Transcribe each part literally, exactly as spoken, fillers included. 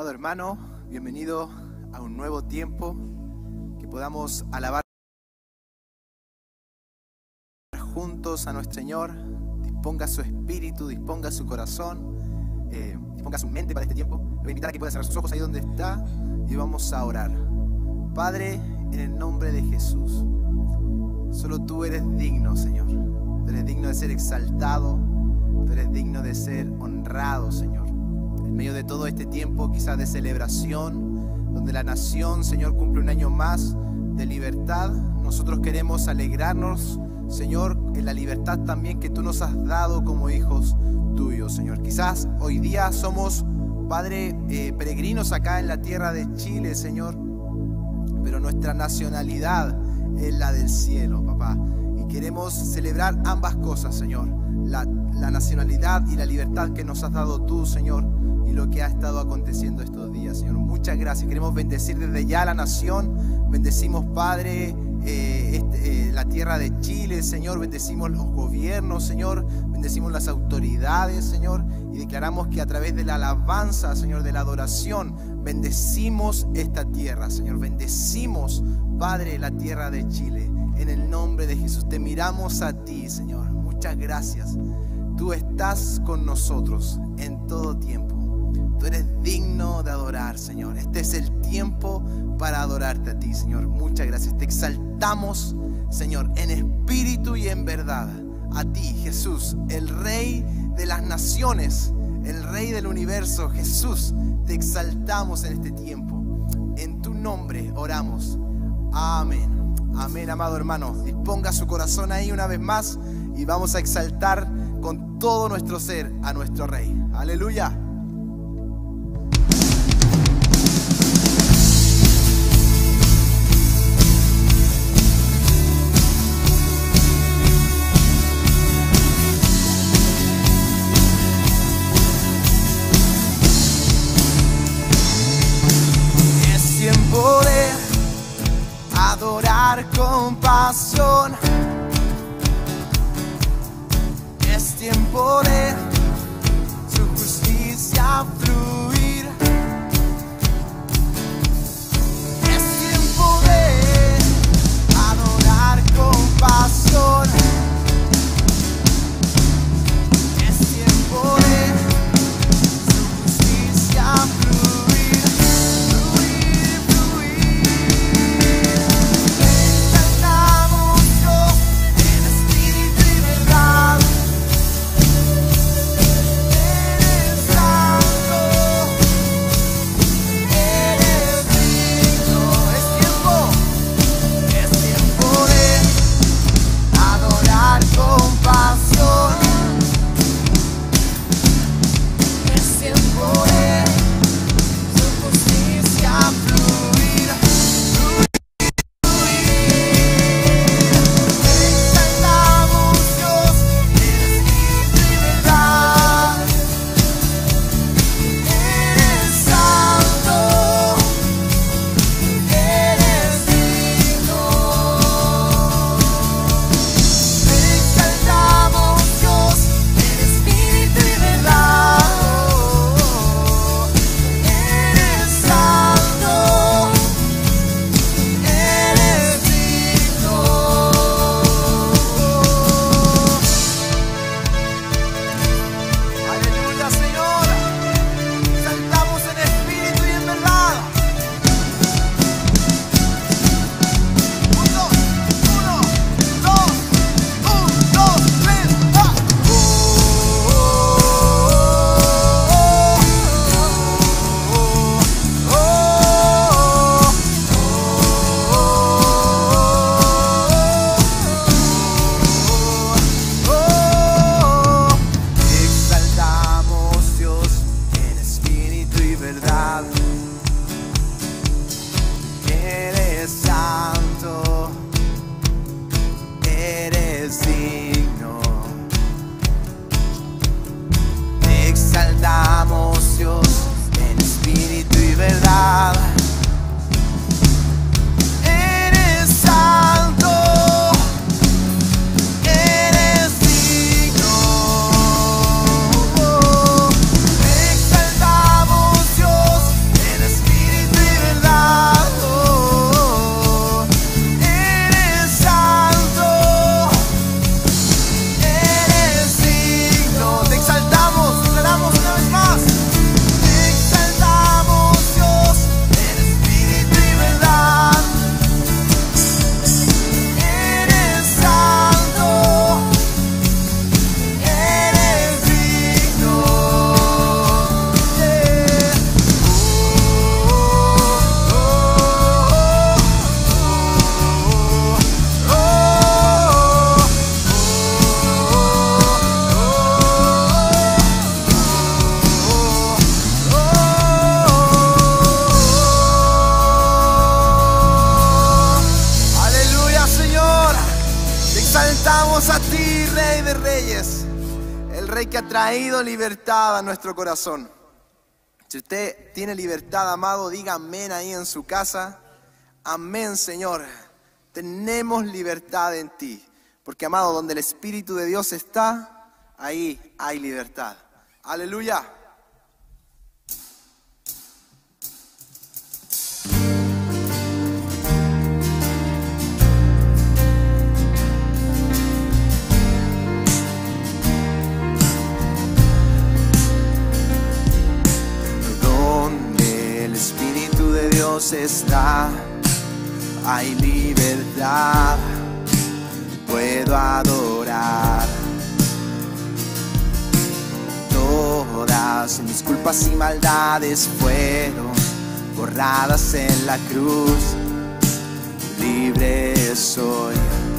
Amado hermano, bienvenido a un nuevo tiempo, que podamos alabar juntos a nuestro Señor. Disponga su espíritu, disponga su corazón, eh, disponga su mente para este tiempo. Le voy a invitar a que pueda cerrar sus ojos ahí donde está y vamos a orar. Padre, en el nombre de Jesús, solo tú eres digno, Señor. Tú eres digno de ser exaltado, tú eres digno de ser honrado, Señor. En medio de todo este tiempo quizás de celebración, donde la nación, Señor, cumple un año más de libertad, nosotros queremos alegrarnos, Señor, en la libertad también que tú nos has dado como hijos tuyos, Señor. Quizás hoy día somos, Padre, eh, peregrinos acá en la tierra de Chile, Señor, pero nuestra nacionalidad es la del cielo, papá. Y queremos celebrar ambas cosas, Señor. La, la nacionalidad y la libertad que nos has dado tú, Señor, y lo que ha estado aconteciendo estos días, Señor. Muchas gracias. Queremos bendecir desde ya a la nación. Bendecimos, Padre, eh, este, eh, la tierra de Chile, Señor. Bendecimos los gobiernos, Señor. Bendecimos las autoridades, Señor. Y declaramos que a través de la alabanza, Señor, de la adoración, bendecimos esta tierra, Señor. Bendecimos, Padre, la tierra de Chile. En el nombre de Jesús te miramos a ti, Señor. Muchas gracias. Tú estás con nosotros en todo tiempo. Tú eres digno de adorar, Señor. Este es el tiempo para adorarte a ti, Señor. Muchas gracias. Te exaltamos, Señor, en espíritu y en verdad. A ti, Jesús, el Rey de las naciones, el Rey del universo. Jesús, te exaltamos en este tiempo. En tu nombre oramos. Amén. Amén, amado hermano. Disponga su corazón ahí una vez más y vamos a exaltar con todo nuestro ser a nuestro Rey. Aleluya. Es tiempo de adorar con pasión. Es tiempo de su justicia fluir. Es tiempo de adorar con pasión. Es tiempo de su justicia fluir. Fluir, fluir. Cantamos yo en espíritu y verdad. reyes, el Rey que ha traído libertad a nuestro corazón. Si usted tiene libertad, amado, diga amén ahí en su casa. Amén, Señor. Tenemos libertad en ti. Porque, amado, donde el Espíritu de Dios está, ahí hay libertad. Aleluya. Donde el Espíritu de Dios está, hay libertad. Puedo adorar. Todas mis culpas y maldades fueron borradas en la cruz. Libre soy.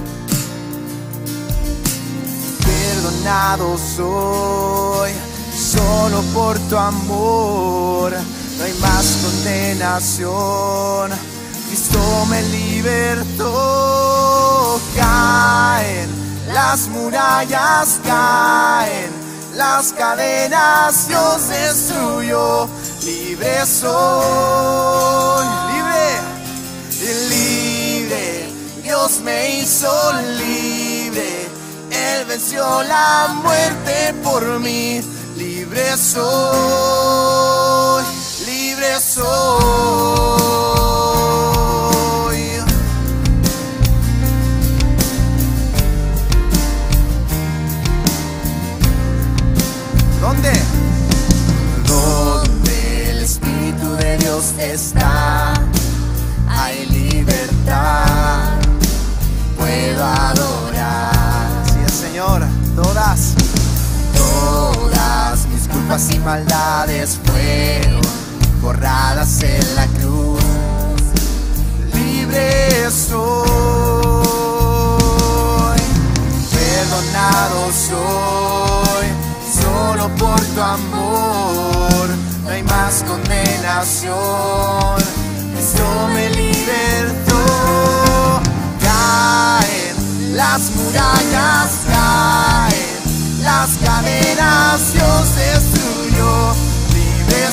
Perdonado soy, solo por tu amor. No hay más condenación. Cristo me libertó. Caen las murallas, caen las cadenas, Dios destruyó. Libre soy, libre, libre. Dios me hizo libre. Él venció la muerte por mí. Libre soy, libre soy. ¿Dónde? Donde el Espíritu de Dios está, hay libertad. Puedo adorar. Así es, Señor. Todas, todas mis culpas y maldades fueron borradas en la cruz. Libre soy, perdonado soy. Solo por tu amor no hay más condenación. Cristo me libertó. Caen las murallas, caen las cadenas, Dios destruyó. Libre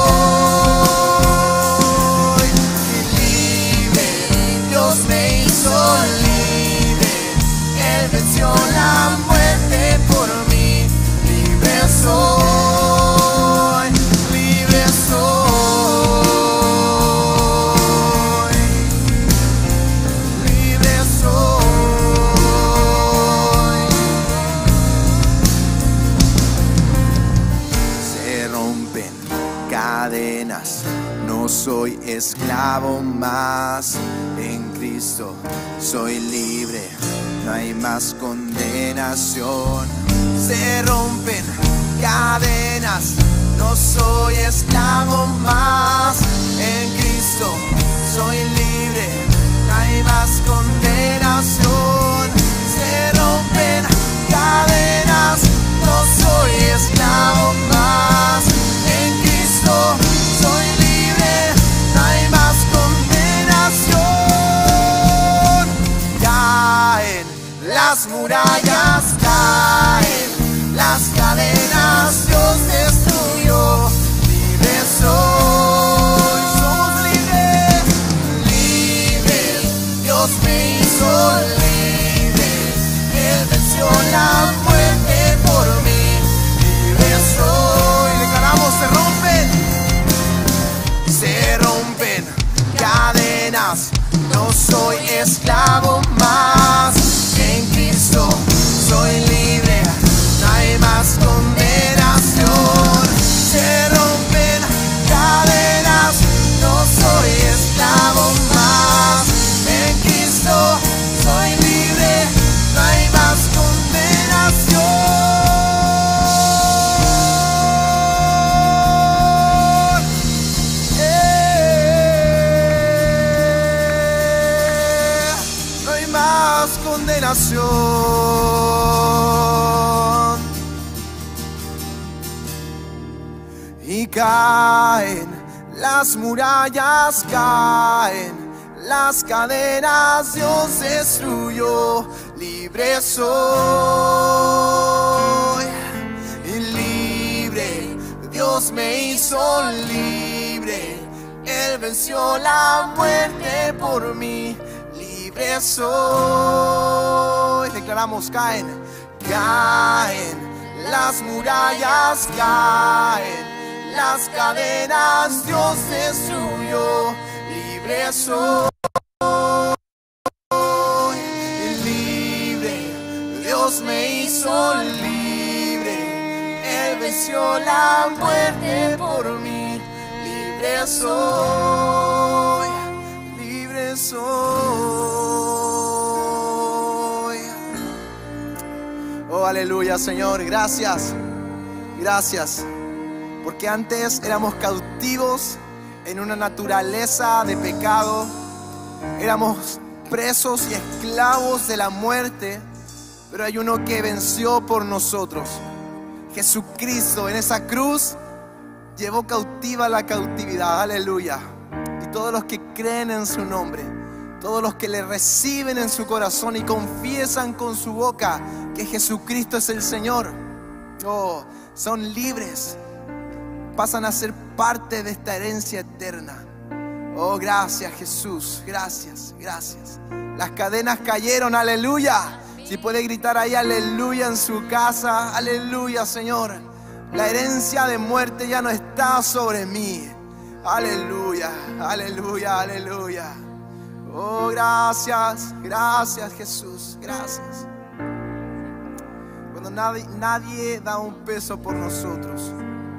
soy, libre. Dios me hizo libre. Él venció la muerte por mí. Libre soy, libre soy, libre soy. Se rompen cadenas, no soy esclavo más. En Cristo soy libre, no hay más condenación. Se rompen cadenas, no soy esclavo más. En Cristo soy libre, no hay más condenación. Se rompen cadenas, no soy esclavo más. En Cristo soy libre, no hay más condenación. Caen las murallas, caen las cadenas, Dios destruyó. Libre soy, somos libres, libres. Dios me hizo libre. Él venció la muerte por mí. Libre soy. Declaramos, se rompen, se rompen cadenas. No soy esclavo más. En Cristo soy libre. No hay más condenación. Se rompen cadenas, no soy esclavo más. En Cristo soy libre, no hay más condenación. Eh, no hay más condenación. Y caen las murallas, caen las cadenas, Dios destruyó. Libre soy. hizo libre. Él venció la muerte por mí. Libre soy. Declaramos, caen, caen. Las murallas caen, las cadenas Dios destruyó. Libre soy, libre. Dios me hizo libre. Él venció la muerte por mí. Libre soy, libre soy. Oh, aleluya, Señor, gracias, gracias, porque antes éramos cautivos en una naturaleza de pecado, éramos presos y esclavos de la muerte, pero hay uno que venció por nosotros. Jesucristo en esa cruz llevó cautiva la cautividad, aleluya. Y todos los que creen en su nombre, todos los que le reciben en su corazón y confiesan con su boca que Jesucristo es el Señor, oh, son libres, pasan a ser parte de esta herencia eterna. Oh, gracias Jesús, gracias, gracias. Las cadenas cayeron, aleluya. Si puede gritar ahí aleluya en su casa, aleluya, Señor. La herencia de muerte ya no está sobre mí. Aleluya, aleluya, aleluya. Oh, gracias, gracias Jesús, gracias. Cuando nadie, nadie da un peso por nosotros,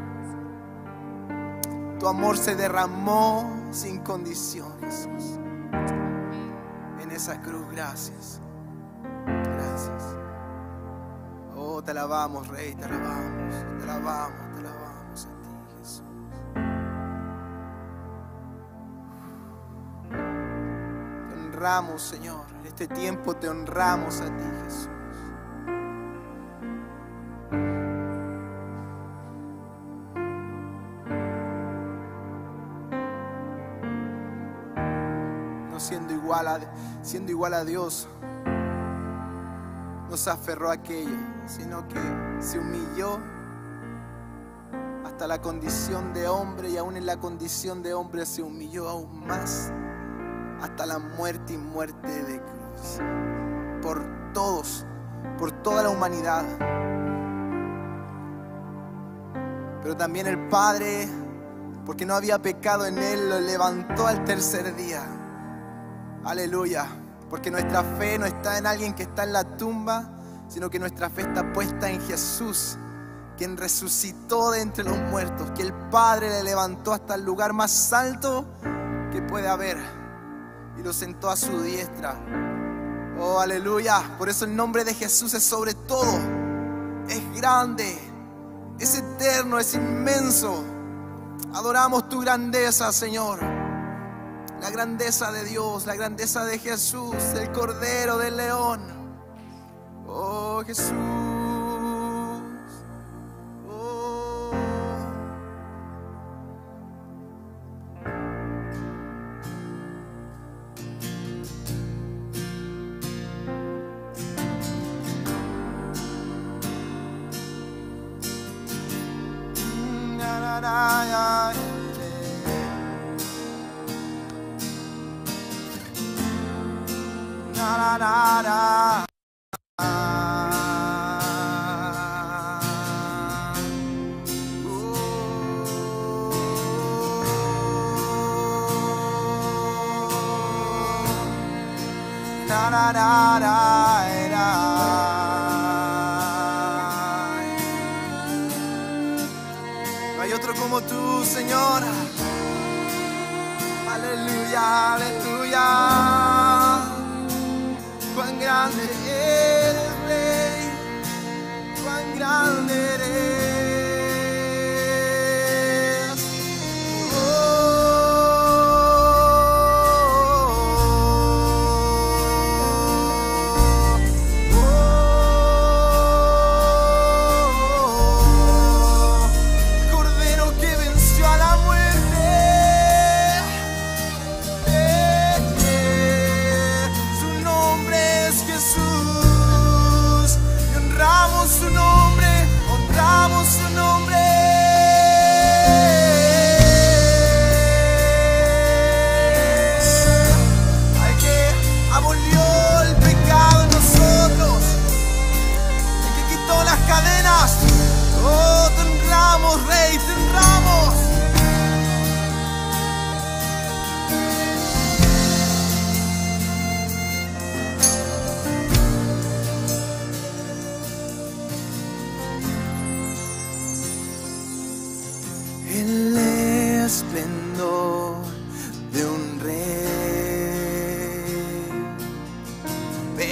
tu amor se derramó sin condición, Jesús. En esa cruz, gracias, gracias. Oh, te alabamos, Rey, te alabamos, te alabamos, te alabamos a ti, Jesús. Te honramos, Señor, en este tiempo te honramos a ti, Jesús. Siendo igual, a, siendo igual a Dios, no se aferró a aquello, sino que se humilló hasta la condición de hombre, y aún en la condición de hombre se humilló aún más hasta la muerte y muerte de cruz, por todos, por toda la humanidad. Pero también el Padre, porque no había pecado en él, lo levantó al tercer día. Aleluya, porque nuestra fe no está en alguien que está en la tumba, sino que nuestra fe está puesta en Jesús, quien resucitó de entre los muertos, que el Padre le levantó hasta el lugar más alto que puede haber y lo sentó a su diestra. Oh, aleluya, por eso el nombre de Jesús es sobre todo, es grande, es eterno, es inmenso. Adoramos tu grandeza, Señor. La grandeza de Dios, la grandeza de Jesús, el Cordero del León. Oh, Jesús. Oh. Na, na, na, na. Na, na, na, na. Na, na, na, na, na. No hay otro como tú, Señor. Aleluya, aleluya. Cuán grande eres, Rey, cuán grande eres. Oh, oh, oh, oh. Cordero que venció a la muerte. Eh, eh. Su nombre es Jesús.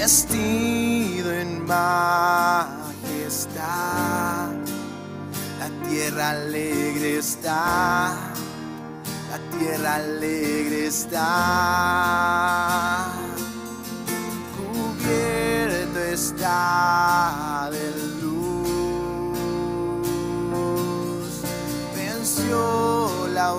vestido en majestad. La tierra alegre está, la tierra alegre está, cubierto está de luz, venció la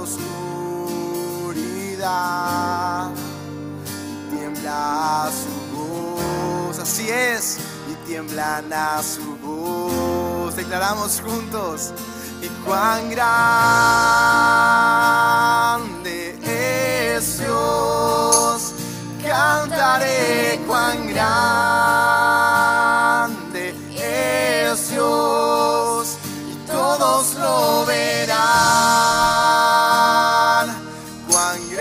oscuridad, tiembla su voz, así es, y tiemblan a su voz. Declaramos juntos: y cuán grande es Dios, cantaré cuán grande es Dios, y todos lo verán, cuán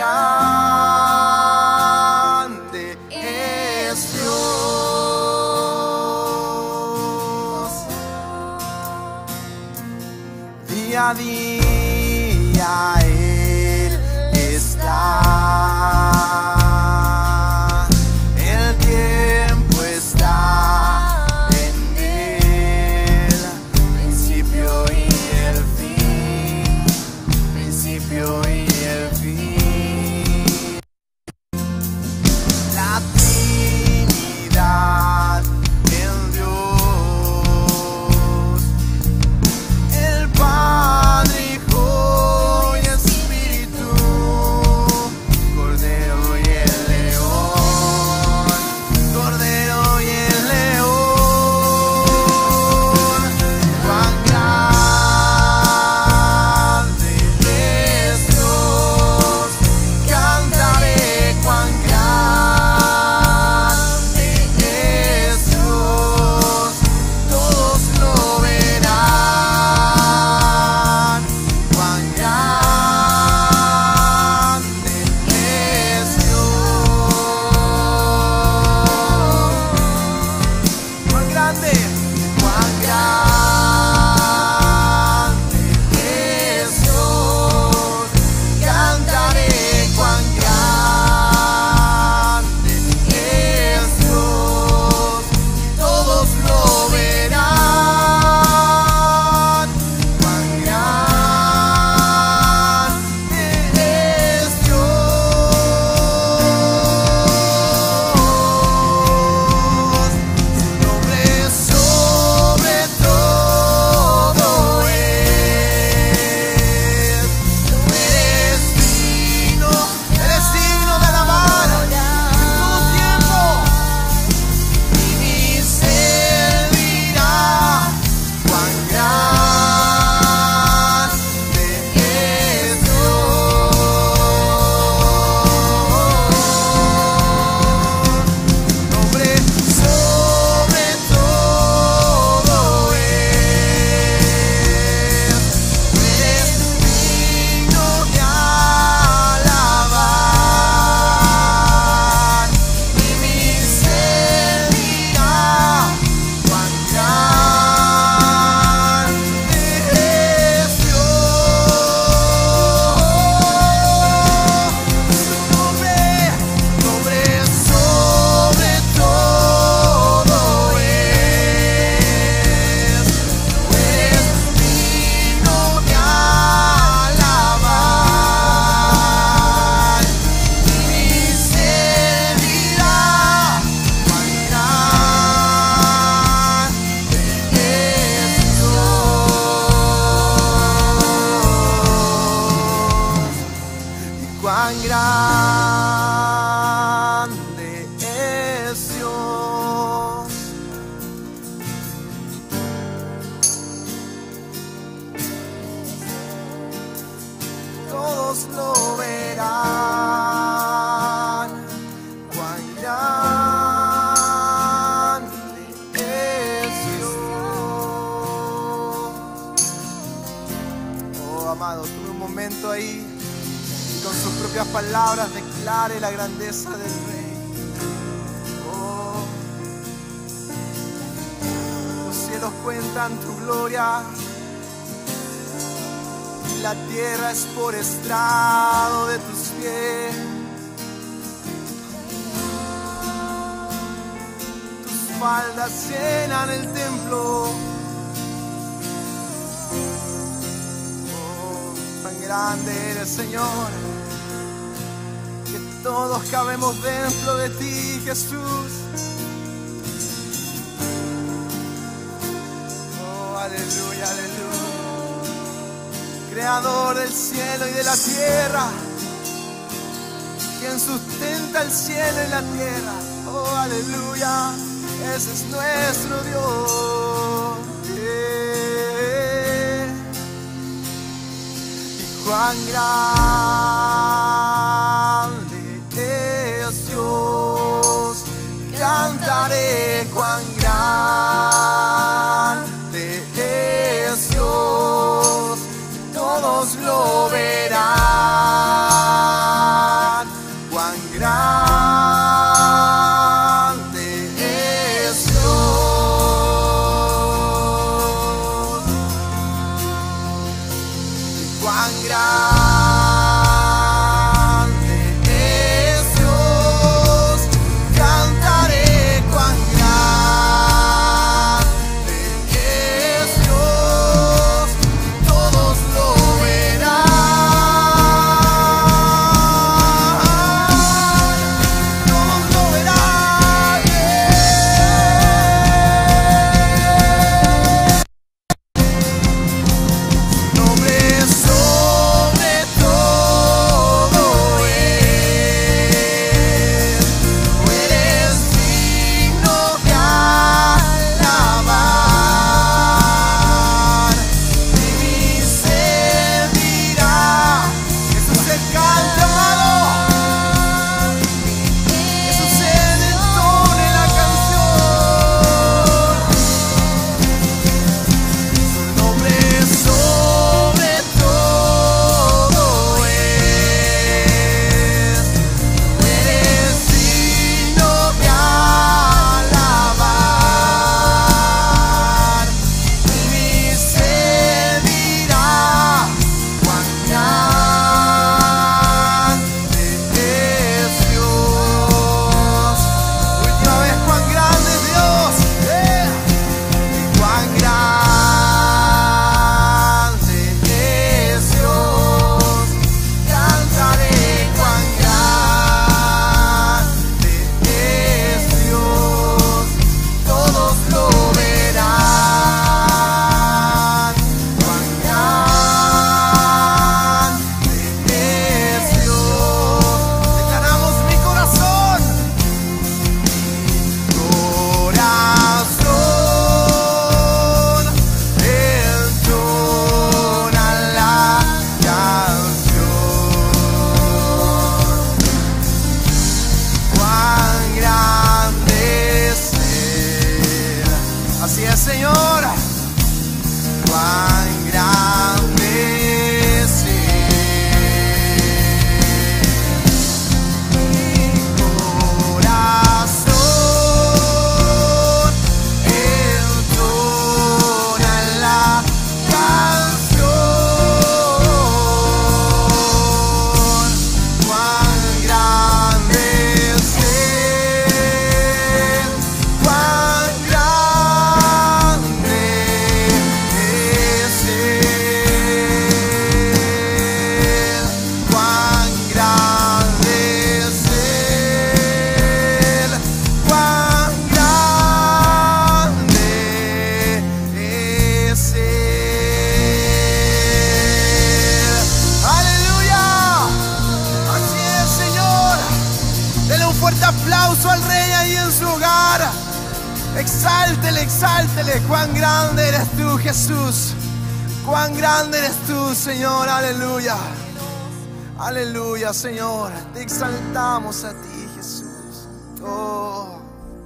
grande es Dios. Día a día Él está, el tiempo está en Él, principio y el fin, principio y el fin. La Trinidad en Dios, el Padre, Hijo y Espíritu, Cordero y el León, Cordero y el León. Cuán grande es Dios, cantaré cuán grande es Dios, todos lo verán, cuán grande es Dios, cuán grande, cuán grande es Dios, cantaré cuán grande es Dios, todos lo verán, cuán grande es Dios. Su nombre sobre todo es. Tú eres digno, eres digno de alabar en todo tiempo. Y mi ser dirá cuán grande es Dios. Nombre sobre todo es. Tú eres digno de alabar. Y mi ser dirá cuán grande es Dios. Su nombre, nombre sobre todo es. Tú eres digno de alabar. Y mi ser dirá cuán grande es Dios, y cuán grande es Dios. Todos lo verán, cuán grande es Dios. Oh, amado, tuve un momento ahí y con sus propias palabras declare la grandeza del Rey. Oh, los cielos cuentan tu gloria, la tierra es por estrado de tus pies. faldas llenan el templo. Oh, tan grande eres, Señor, que todos cabemos dentro de ti, Jesús. Oh, aleluya, aleluya. Creador del cielo y de la tierra, quien sustenta el cielo y la tierra. Oh, aleluya, ese es nuestro Dios. Yeah. Y cuán grande es Dios, cantaré cuán grande es Dios, todos lo verán. Cuán grande es Dios, cuán grande es Dios, cantaré cuán grande es Dios, todos lo aplauso al Rey ahí en su hogar. Exáltele, exáltele. Cuán grande eres tú, Jesús. Cuán grande eres tú, Señor. Aleluya. Aleluya, Señor. Te exaltamos a ti, Jesús. Oh.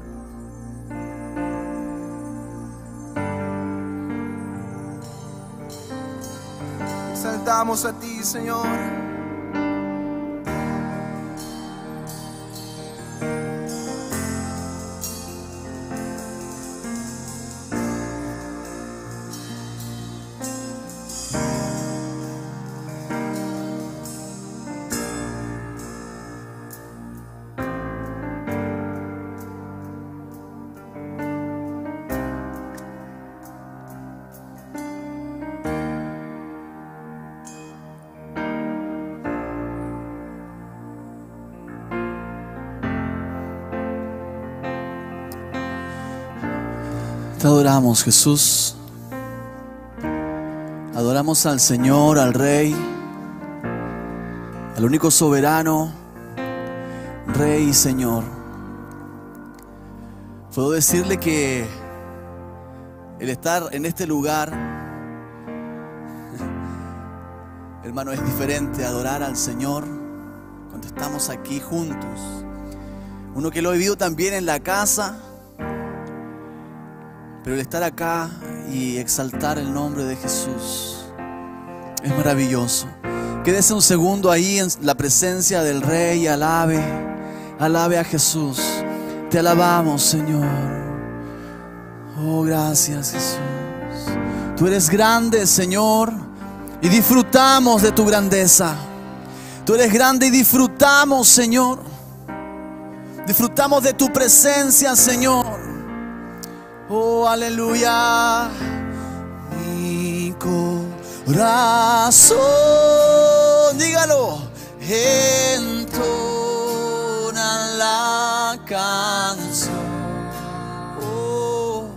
Te exaltamos a ti, Señor. Te adoramos, Jesús. Adoramos al Señor, al Rey, al único soberano, Rey y Señor. Puedo decirle que el estar en este lugar, hermano, es diferente. Adorar al Señor cuando estamos aquí juntos. Uno que lo ha vivido también en la casa, pero el estar acá y exaltar el nombre de Jesús es maravilloso. Quédese un segundo ahí en la presencia del Rey. Alabe, alabe a Jesús. Te alabamos, Señor. Oh, gracias, Jesús. Tú eres grande, Señor, y disfrutamos de tu grandeza. Tú eres grande y disfrutamos, Señor. Disfrutamos de tu presencia, Señor. Oh, aleluya. Mi corazón, dígalo, entona la canción. Oh,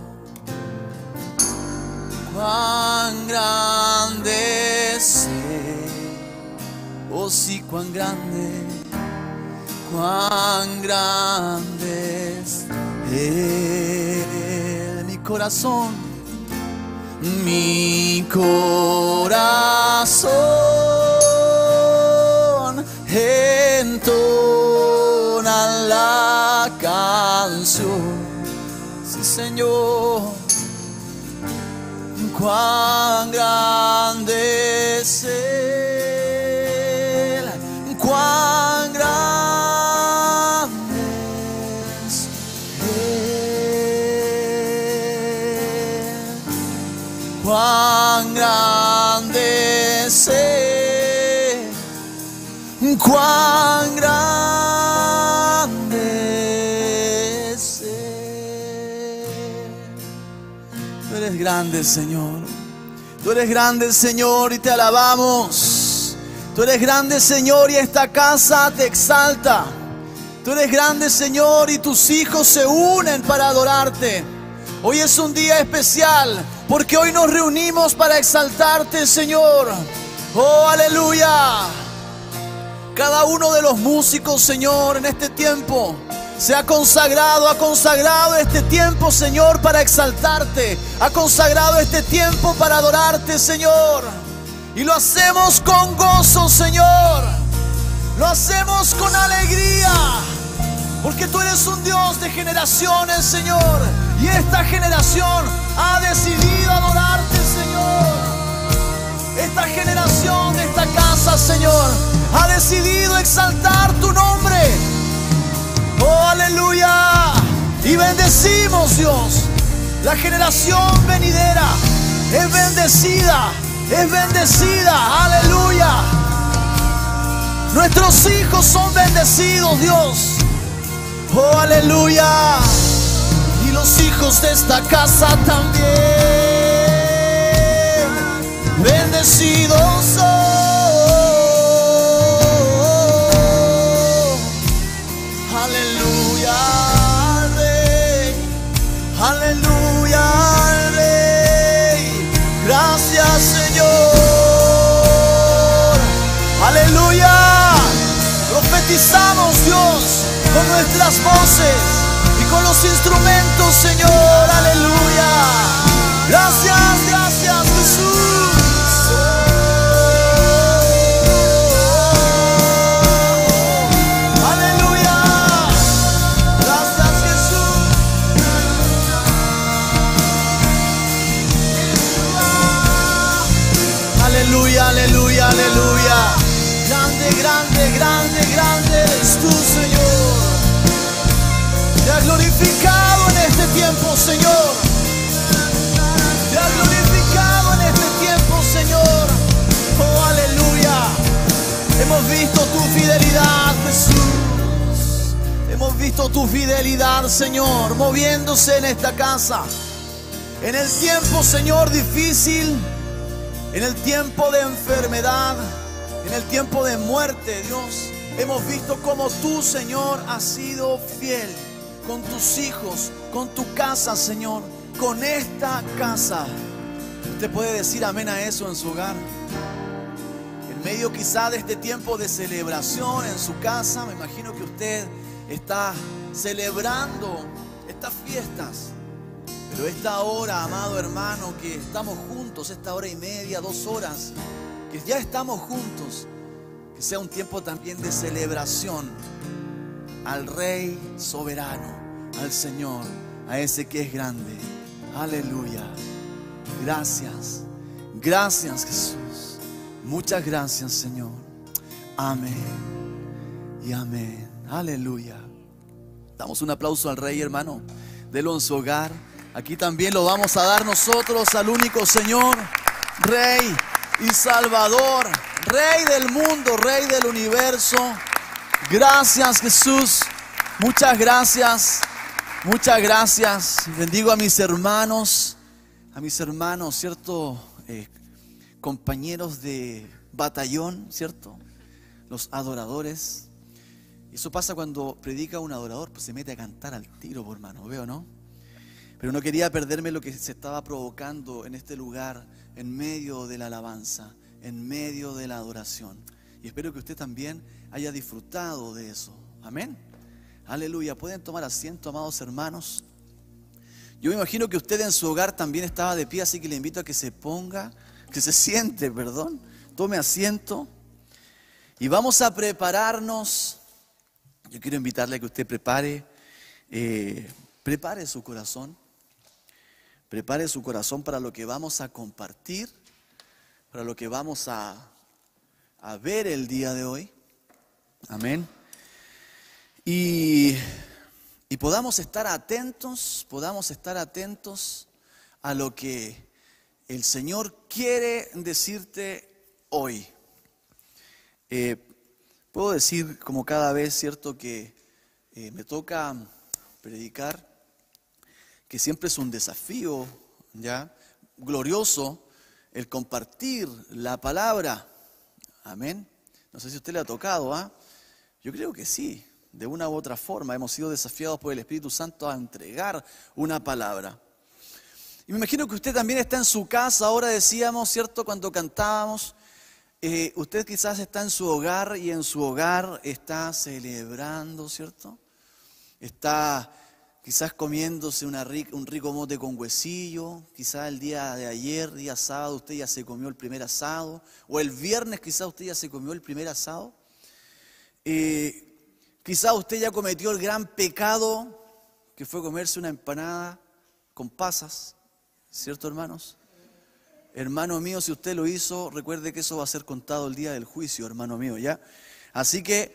cuán grande es Él. Oh, sí, cuán grande, cuán grande es Él. Mi corazón, mi corazón entona la canción. Sí, Señor, cuán grande es Él, cuán grande es Él, cuán grande es Él, cuán grande es Él. Tú eres grande, Señor. Tú eres grande, Señor, y te alabamos. Tú eres grande, Señor, y esta casa te exalta. Tú eres grande, Señor, y tus hijos se unen para adorarte. Hoy es un día especial, porque hoy nos reunimos para exaltarte, Señor. Oh, aleluya. Cada uno de los músicos, Señor, en este tiempo se ha consagrado, ha consagrado este tiempo, Señor, para exaltarte. Ha consagrado este tiempo para adorarte, Señor. Y lo hacemos con gozo, Señor. Lo hacemos con alegría, porque tú eres un Dios de generaciones, Señor. Y esta generación ha decidido adorarte, Señor. Esta generación de esta casa, Señor, ha decidido exaltar tu nombre. Oh, aleluya. Y bendecimos, Dios. La generación venidera es bendecida, es bendecida. Aleluya. Nuestros hijos son bendecidos, Dios. Oh, aleluya. Y los hijos de esta casa también bendecidos son. Aleluya al Rey, aleluya al Rey. Gracias, Señor. Aleluya. Profetizamos, Dios, con nuestras voces y con los instrumentos, Señor. Aleluya. Gracias, gracias, Jesús. Aleluya. Gracias, Jesús. Aleluya, aleluya, aleluya. Grande, grande, grande, grande eres tú, Señor. Te has glorificado en este tiempo, Señor. Te has glorificado en este tiempo, Señor. Oh, aleluya. Hemos visto tu fidelidad, Jesús. Hemos visto tu fidelidad, Señor, moviéndose en esta casa. En el tiempo, Señor, difícil, en el tiempo de enfermedad, en el tiempo de muerte, Dios, hemos visto cómo tú, Señor, has sido fiel con tus hijos, con tu casa, Señor. con esta casa. Usted puede decir amén a eso en su hogar. En medio quizá de este tiempo de celebración en su casa, me imagino que usted está celebrando estas fiestas. Pero esta hora, amado hermano, que estamos juntos, esta hora y media, dos horas, que ya estamos juntos, que sea un tiempo también de celebración al Rey soberano, al Señor, a ese que es grande. Aleluya. Gracias. Gracias, Jesús. Muchas gracias, Señor. Amén y amén. Aleluya. Damos un aplauso al Rey, hermano. Delo en su hogar. Aquí también lo vamos a dar nosotros al único Señor, Rey y Salvador, Rey del mundo, Rey del universo. Gracias, Jesús. Muchas gracias. Muchas gracias. Bendigo a mis hermanos, a mis hermanos, ¿cierto? Eh, compañeros de batallón, ¿cierto? Los adoradores. Eso pasa cuando predica un adorador, pues se mete a cantar al tiro, por hermano, ¿veo, no? Pero no quería perderme lo que se estaba provocando en este lugar, en medio de la alabanza, en medio de la adoración. Y espero que usted también haya disfrutado de eso. Amén. Aleluya. Pueden tomar asiento, amados hermanos. Yo me imagino que usted en su hogar también estaba de pie, así que le invito a que se ponga, que se siente, perdón. Tome asiento. Y vamos a prepararnos. Yo quiero invitarle a que usted prepare, eh, prepare su corazón. Prepare su corazón para lo que vamos a compartir, para lo que vamos a, a ver el día de hoy. Amén. Y, y podamos estar atentos, podamos estar atentos a lo que el Señor quiere decirte hoy. Eh, puedo decir, como cada vez, cierto, que eh, me toca predicar, que siempre es un desafío, ¿ya? Glorioso el compartir la palabra. Amén. No sé si a usted le ha tocado, ¿ah? ¿eh? Yo creo que sí, de una u otra forma hemos sido desafiados por el Espíritu Santo a entregar una palabra. Y me imagino que usted también está en su casa, ahora decíamos, ¿cierto? Cuando cantábamos, eh, usted quizás está en su hogar y en su hogar está celebrando, ¿cierto? Está quizás comiéndose una rica, un rico mote con huesillo, quizás el día de ayer, día sábado, usted ya se comió el primer asado, o el viernes quizás usted ya se comió el primer asado. Eh, quizás usted ya cometió el gran pecado que fue comerse una empanada con pasas, ¿cierto, hermanos? Hermano mío, si usted lo hizo, recuerde que eso va a ser contado el día del juicio, hermano mío, ¿ya? Así que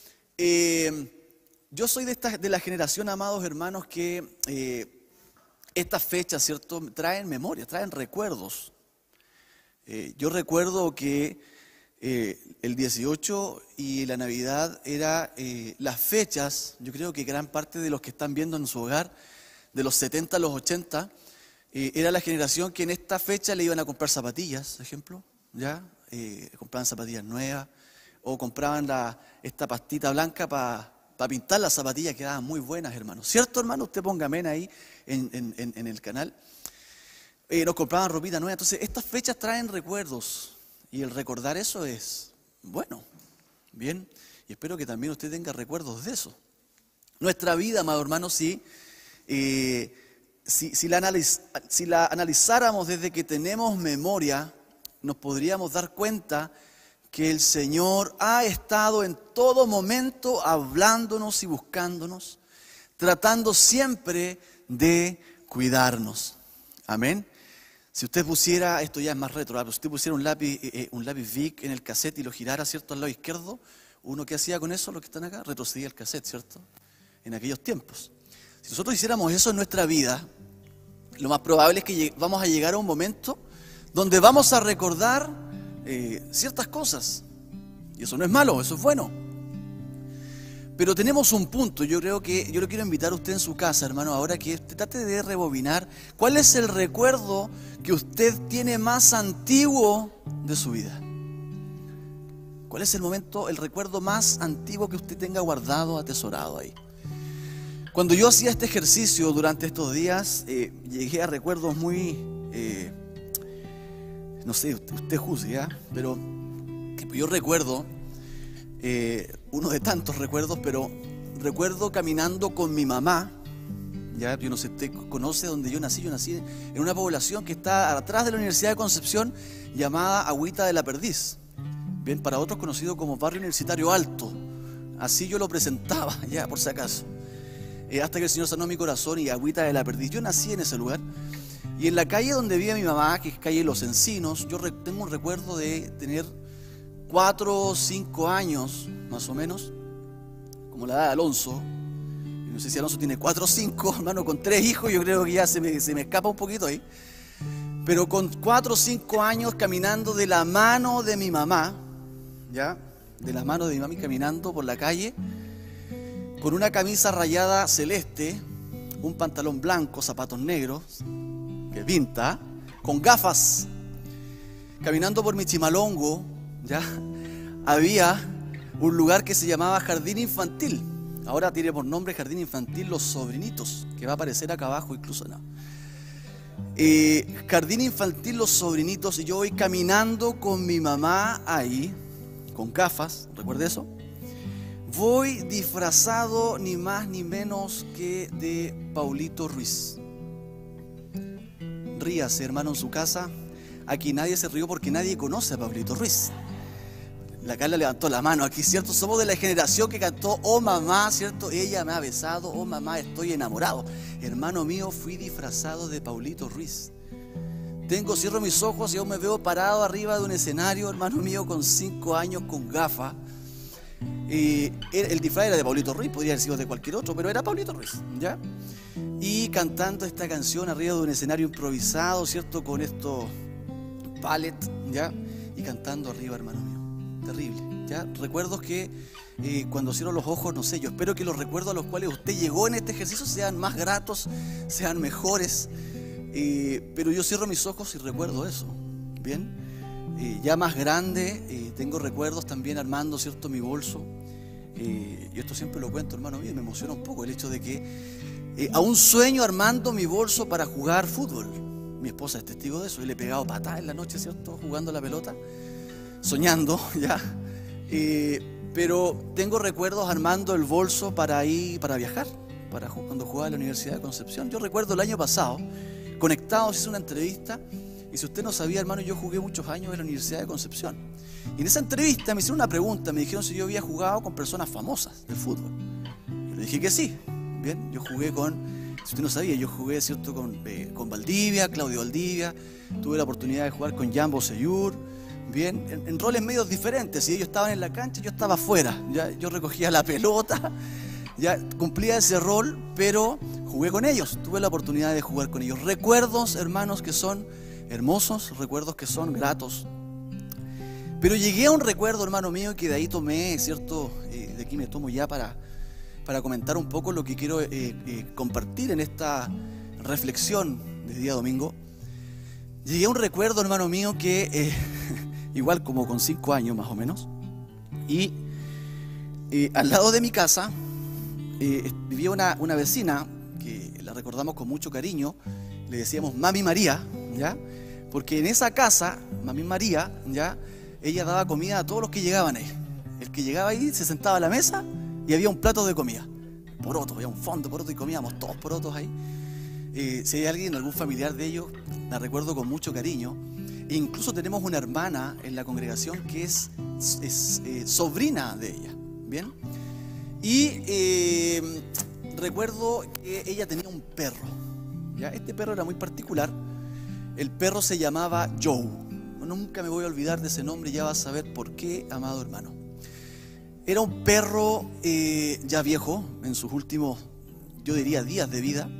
Eh, yo soy de, esta, de la generación, amados hermanos, que eh, estas fechas, ¿cierto?, traen memorias, traen recuerdos. Eh, yo recuerdo que eh, el dieciocho y la Navidad eran eh, las fechas, yo creo que gran parte de los que están viendo en su hogar, de los setenta a los ochenta, eh, era la generación que en esta fecha le iban a comprar zapatillas, por ejemplo, ¿ya? Eh, compraban zapatillas nuevas, o compraban la, esta pastita blanca para... Para pintar las zapatillas quedaban muy buenas, hermano. ¿Cierto, hermano? Usted ponga amén ahí en, en, en el canal. Eh, nos compraban ropita nueva. Entonces, estas fechas traen recuerdos. Y el recordar eso es bueno. Bien. Y espero que también usted tenga recuerdos de eso. Nuestra vida, amado hermano, sí, eh, si, si, la analiz, si la analizáramos desde que tenemos memoria, nos podríamos dar cuenta que el Señor ha estado en todo momento hablándonos y buscándonos, tratando siempre de cuidarnos. Amén. Si usted pusiera, esto ya es más retro, si usted pusiera un lápiz, eh, un lápiz Bic en el cassette y lo girara, ¿cierto?, al lado izquierdo, uno que hacía con eso, los que están acá, retrocedía el cassette, ¿cierto?, en aquellos tiempos. Si nosotros hiciéramos eso en nuestra vida, lo más probable es que vamos a llegar a un momento donde vamos a recordar Eh, ciertas cosas, y eso no es malo, eso es bueno, pero tenemos un punto. Yo creo que yo le quiero invitar a usted en su casa, hermano, ahora que trate de rebobinar cuál es el recuerdo que usted tiene más antiguo de su vida. ¿Cuál es el momento, el recuerdo más antiguo que usted tenga guardado, atesorado ahí? Cuando yo hacía este ejercicio durante estos días, eh, llegué a recuerdos muy, eh, no sé, usted, usted juzgue, ¿eh? Pero yo recuerdo, eh, uno de tantos recuerdos, pero recuerdo caminando con mi mamá. Ya, yo no sé, usted conoce donde yo nací. Yo nací en una población que está atrás de la Universidad de Concepción, llamada Agüita de la Perdiz. Bien, para otros conocido como Barrio Universitario Alto. Así yo lo presentaba, ya, por si acaso. Eh, hasta que el Señor sanó mi corazón y Agüita de la Perdiz. Yo nací en ese lugar. Y en la calle donde vivía mi mamá, que es calle Los Encinos, yo tengo un recuerdo de tener cuatro o cinco años, más o menos, como la edad de Alonso. No sé si Alonso tiene cuatro o cinco, hermano, con tres hijos, yo creo que ya se me, se me escapa un poquito ahí. Pero con cuatro o cinco años caminando de la mano de mi mamá, ¿ya? De la mano de mi mami caminando por la calle, con una camisa rayada celeste, un pantalón blanco, zapatos negros, que pinta, con gafas, caminando por Michimalongo, ¿ya? Había un lugar que se llamaba Jardín Infantil. Ahora tiene por nombre Jardín Infantil Los Sobrinitos, que va a aparecer acá abajo incluso, ¿no? Eh, Jardín Infantil Los Sobrinitos, y yo voy caminando con mi mamá ahí, con gafas, ¿recuerda eso? Voy disfrazado ni más ni menos que de Paulito Ruiz. Ríase, hermano, en su casa. Aquí nadie se rió porque nadie conoce a Paulito Ruiz. La Carla levantó la mano aquí, ¿cierto? Somos de la generación que cantó "Oh mamá", ¿cierto? Ella me ha besado, "Oh mamá, estoy enamorado". Hermano mío, fui disfrazado de Paulito Ruiz. Tengo, cierro mis ojos y aún me veo parado arriba de un escenario, hermano mío, con cinco años, con gafas. Eh, el disfraz era de Paulito Ruiz, podría haber sido de cualquier otro, pero era Paulito Ruiz, ¿ya? Y cantando esta canción arriba de un escenario improvisado, ¿cierto? Con estos pallets, ¿ya? Y cantando arriba, hermano mío. Terrible, ¿ya? Recuerdos que eh, cuando cierro los ojos, no sé, yo espero que los recuerdos a los cuales usted llegó en este ejercicio sean más gratos, sean mejores, eh, pero yo cierro mis ojos y recuerdo eso, ¿bien? Eh, ya más grande, eh, tengo recuerdos también armando, ¿cierto?, mi bolso, eh, y esto siempre lo cuento, hermano mío, me emociona un poco el hecho de que eh, aún sueño armando mi bolso para jugar fútbol. Mi esposa es testigo de eso, y le he pegado patadas en la noche, ¿cierto?, jugando la pelota, soñando, ya, eh, pero tengo recuerdos armando el bolso para ir, para viajar, para cuando jugaba en la Universidad de Concepción. Yo recuerdo el año pasado, Conectados hice una entrevista, y si usted no sabía, hermano, yo jugué muchos años en la Universidad de Concepción, y en esa entrevista me hicieron una pregunta, me dijeron si yo había jugado con personas famosas del fútbol. Yo le dije que sí, bien, yo jugué con, si usted no sabía, yo jugué, ¿cierto?, con, eh, con Valdivia, Claudio Valdivia, tuve la oportunidad de jugar con Jambo Seyur. Bien, en, en roles medios diferentes. Si ellos estaban en la cancha, yo estaba afuera, ¿ya? Yo recogía la pelota, ya cumplía ese rol, pero jugué con ellos, tuve la oportunidad de jugar con ellos. Recuerdos, hermanos, que son hermosos, recuerdos que son gratos. Pero llegué a un recuerdo, hermano mío, que de ahí tomé, ¿cierto? Eh, de aquí me tomo ya para, para comentar un poco lo que quiero eh, eh, compartir en esta reflexión de día domingo. Llegué a un recuerdo, hermano mío, que... Eh, igual como con cinco años más o menos, y eh, al lado de mi casa eh, vivía una, una vecina que la recordamos con mucho cariño, le decíamos Mami María, ¿ya? Porque en esa casa, Mami María, ¿ya?, ella daba comida a todos los que llegaban ahí. El que llegaba ahí se sentaba a la mesa y había un plato de comida, porotos, había un fondo de porotos y comíamos todos porotos ahí. Eh, si hay alguien, algún familiar de ellos, la recuerdo con mucho cariño. E incluso tenemos una hermana en la congregación que es, es eh, sobrina de ella, ¿bien? Y eh, recuerdo que ella tenía un perro, ¿ya? Este perro era muy particular. El perro se llamaba Joe. Nunca me voy a olvidar de ese nombre, ya vas a saber por qué, amado hermano. Era un perro eh, ya viejo, en sus últimos, yo diría, días de vida.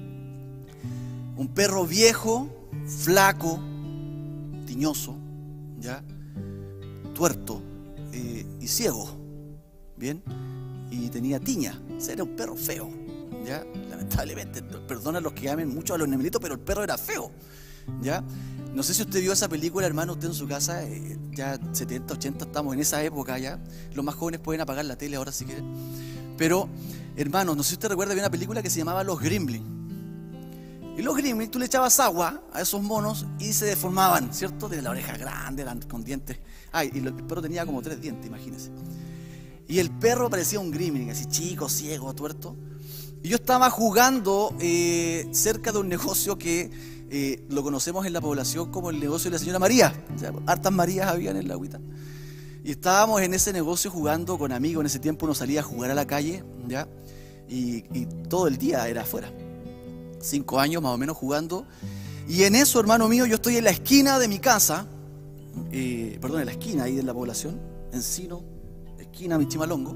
Un perro viejo, flaco, tiñoso, ¿ya?, tuerto eh, y ciego, ¿bien? Y tenía tiña, o sea, era un perro feo, ¿ya? Lamentablemente, perdona a los que amen mucho a los animalitos, pero el perro era feo, ¿ya? No sé si usted vio esa película, hermano, usted en su casa, eh, ya setenta, ochenta, estamos en esa época ya. Los más jóvenes pueden apagar la tele ahora si quieren. Pero, hermanos, no sé si usted recuerda, había una película que se llamaba Los Gremlins. Y los Gremlins, tú le echabas agua a esos monos y se deformaban, ¿cierto? De la oreja grande, eran con dientes. Ay, y el perro tenía como tres dientes, imagínense. Y el perro parecía un gremlin, así chico, ciego, tuerto. Y yo estaba jugando eh, cerca de un negocio que eh, lo conocemos en la población como el negocio de la señora María. O sea, hartas Marías habían en la agüita. Y estábamos en ese negocio jugando con amigos. En ese tiempo uno salía a jugar a la calle, ¿ya? Y, y todo el día era afuera. Cinco años más o menos jugando. Y en eso, hermano mío, yo estoy en la esquina de mi casa, eh, perdón, en la esquina ahí de la población, Encino, esquina Michimalongo.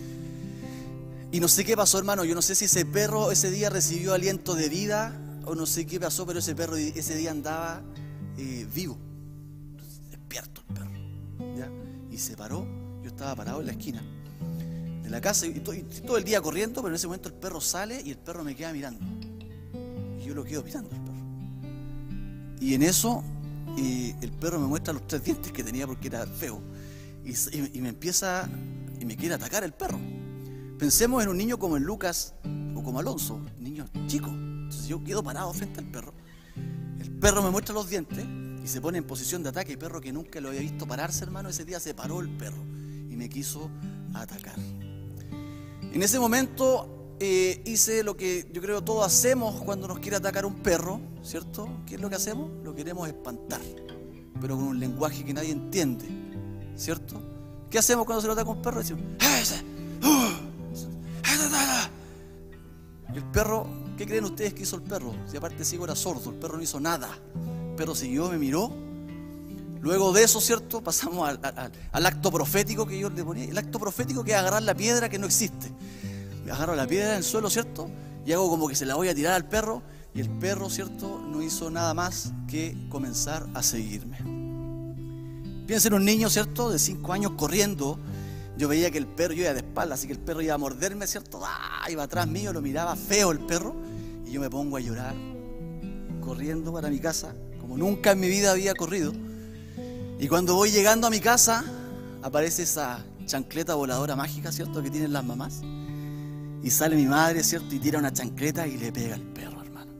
Y no sé qué pasó, hermano, yo no sé si ese perro ese día recibió aliento de vida o no sé qué pasó, pero ese perro ese día andaba eh, vivo, despierto el perro, ¿ya? Y se paró, yo estaba parado en la esquina de la casa y todo, y todo el día corriendo, pero en ese momento el perro sale y el perro me queda mirando. Y yo lo quedo mirando al perro. Y en eso eh, el perro me muestra los tres dientes que tenía porque era feo. Y, y, y me empieza, y me quiere atacar el perro. Pensemos en un niño como en Lucas o como Alonso, niño chico. Entonces yo quedo parado frente al perro. El perro me muestra los dientes y se pone en posición de ataque. El perro que nunca lo había visto pararse, hermano, ese día se paró el perro y me quiso atacar. En ese momento eh, hice lo que yo creo todos hacemos cuando nos quiere atacar un perro, ¿cierto? ¿Qué es lo que hacemos? Lo queremos espantar, pero con un lenguaje que nadie entiende, ¿cierto? ¿Qué hacemos cuando se lo ataca un perro? Decimos, ¡oh! Y el perro, ¿qué creen ustedes que hizo el perro? Si aparte ciego era sordo, el perro no hizo nada. El perro siguió, me miró. Luego de eso, ¿cierto? Pasamos al, al, al acto profético que yo le ponía. El acto profético que es agarrar la piedra que no existe. Agarro la piedra en el suelo, ¿cierto? Y hago como que se la voy a tirar al perro. Y el perro, ¿cierto? No hizo nada más que comenzar a seguirme. Piensen en un niño, ¿cierto? De cinco años corriendo. Yo veía que el perro, yo iba de espalda, así que el perro iba a morderme, ¿cierto? ¡Ah! Iba atrás mío, lo miraba feo el perro. Y yo me pongo a llorar, corriendo para mi casa, como nunca en mi vida había corrido. Y cuando voy llegando a mi casa, aparece esa chancleta voladora mágica, ¿cierto? Que tienen las mamás. Y sale mi madre, ¿cierto? Y tira una chancleta y le pega al perro, hermano.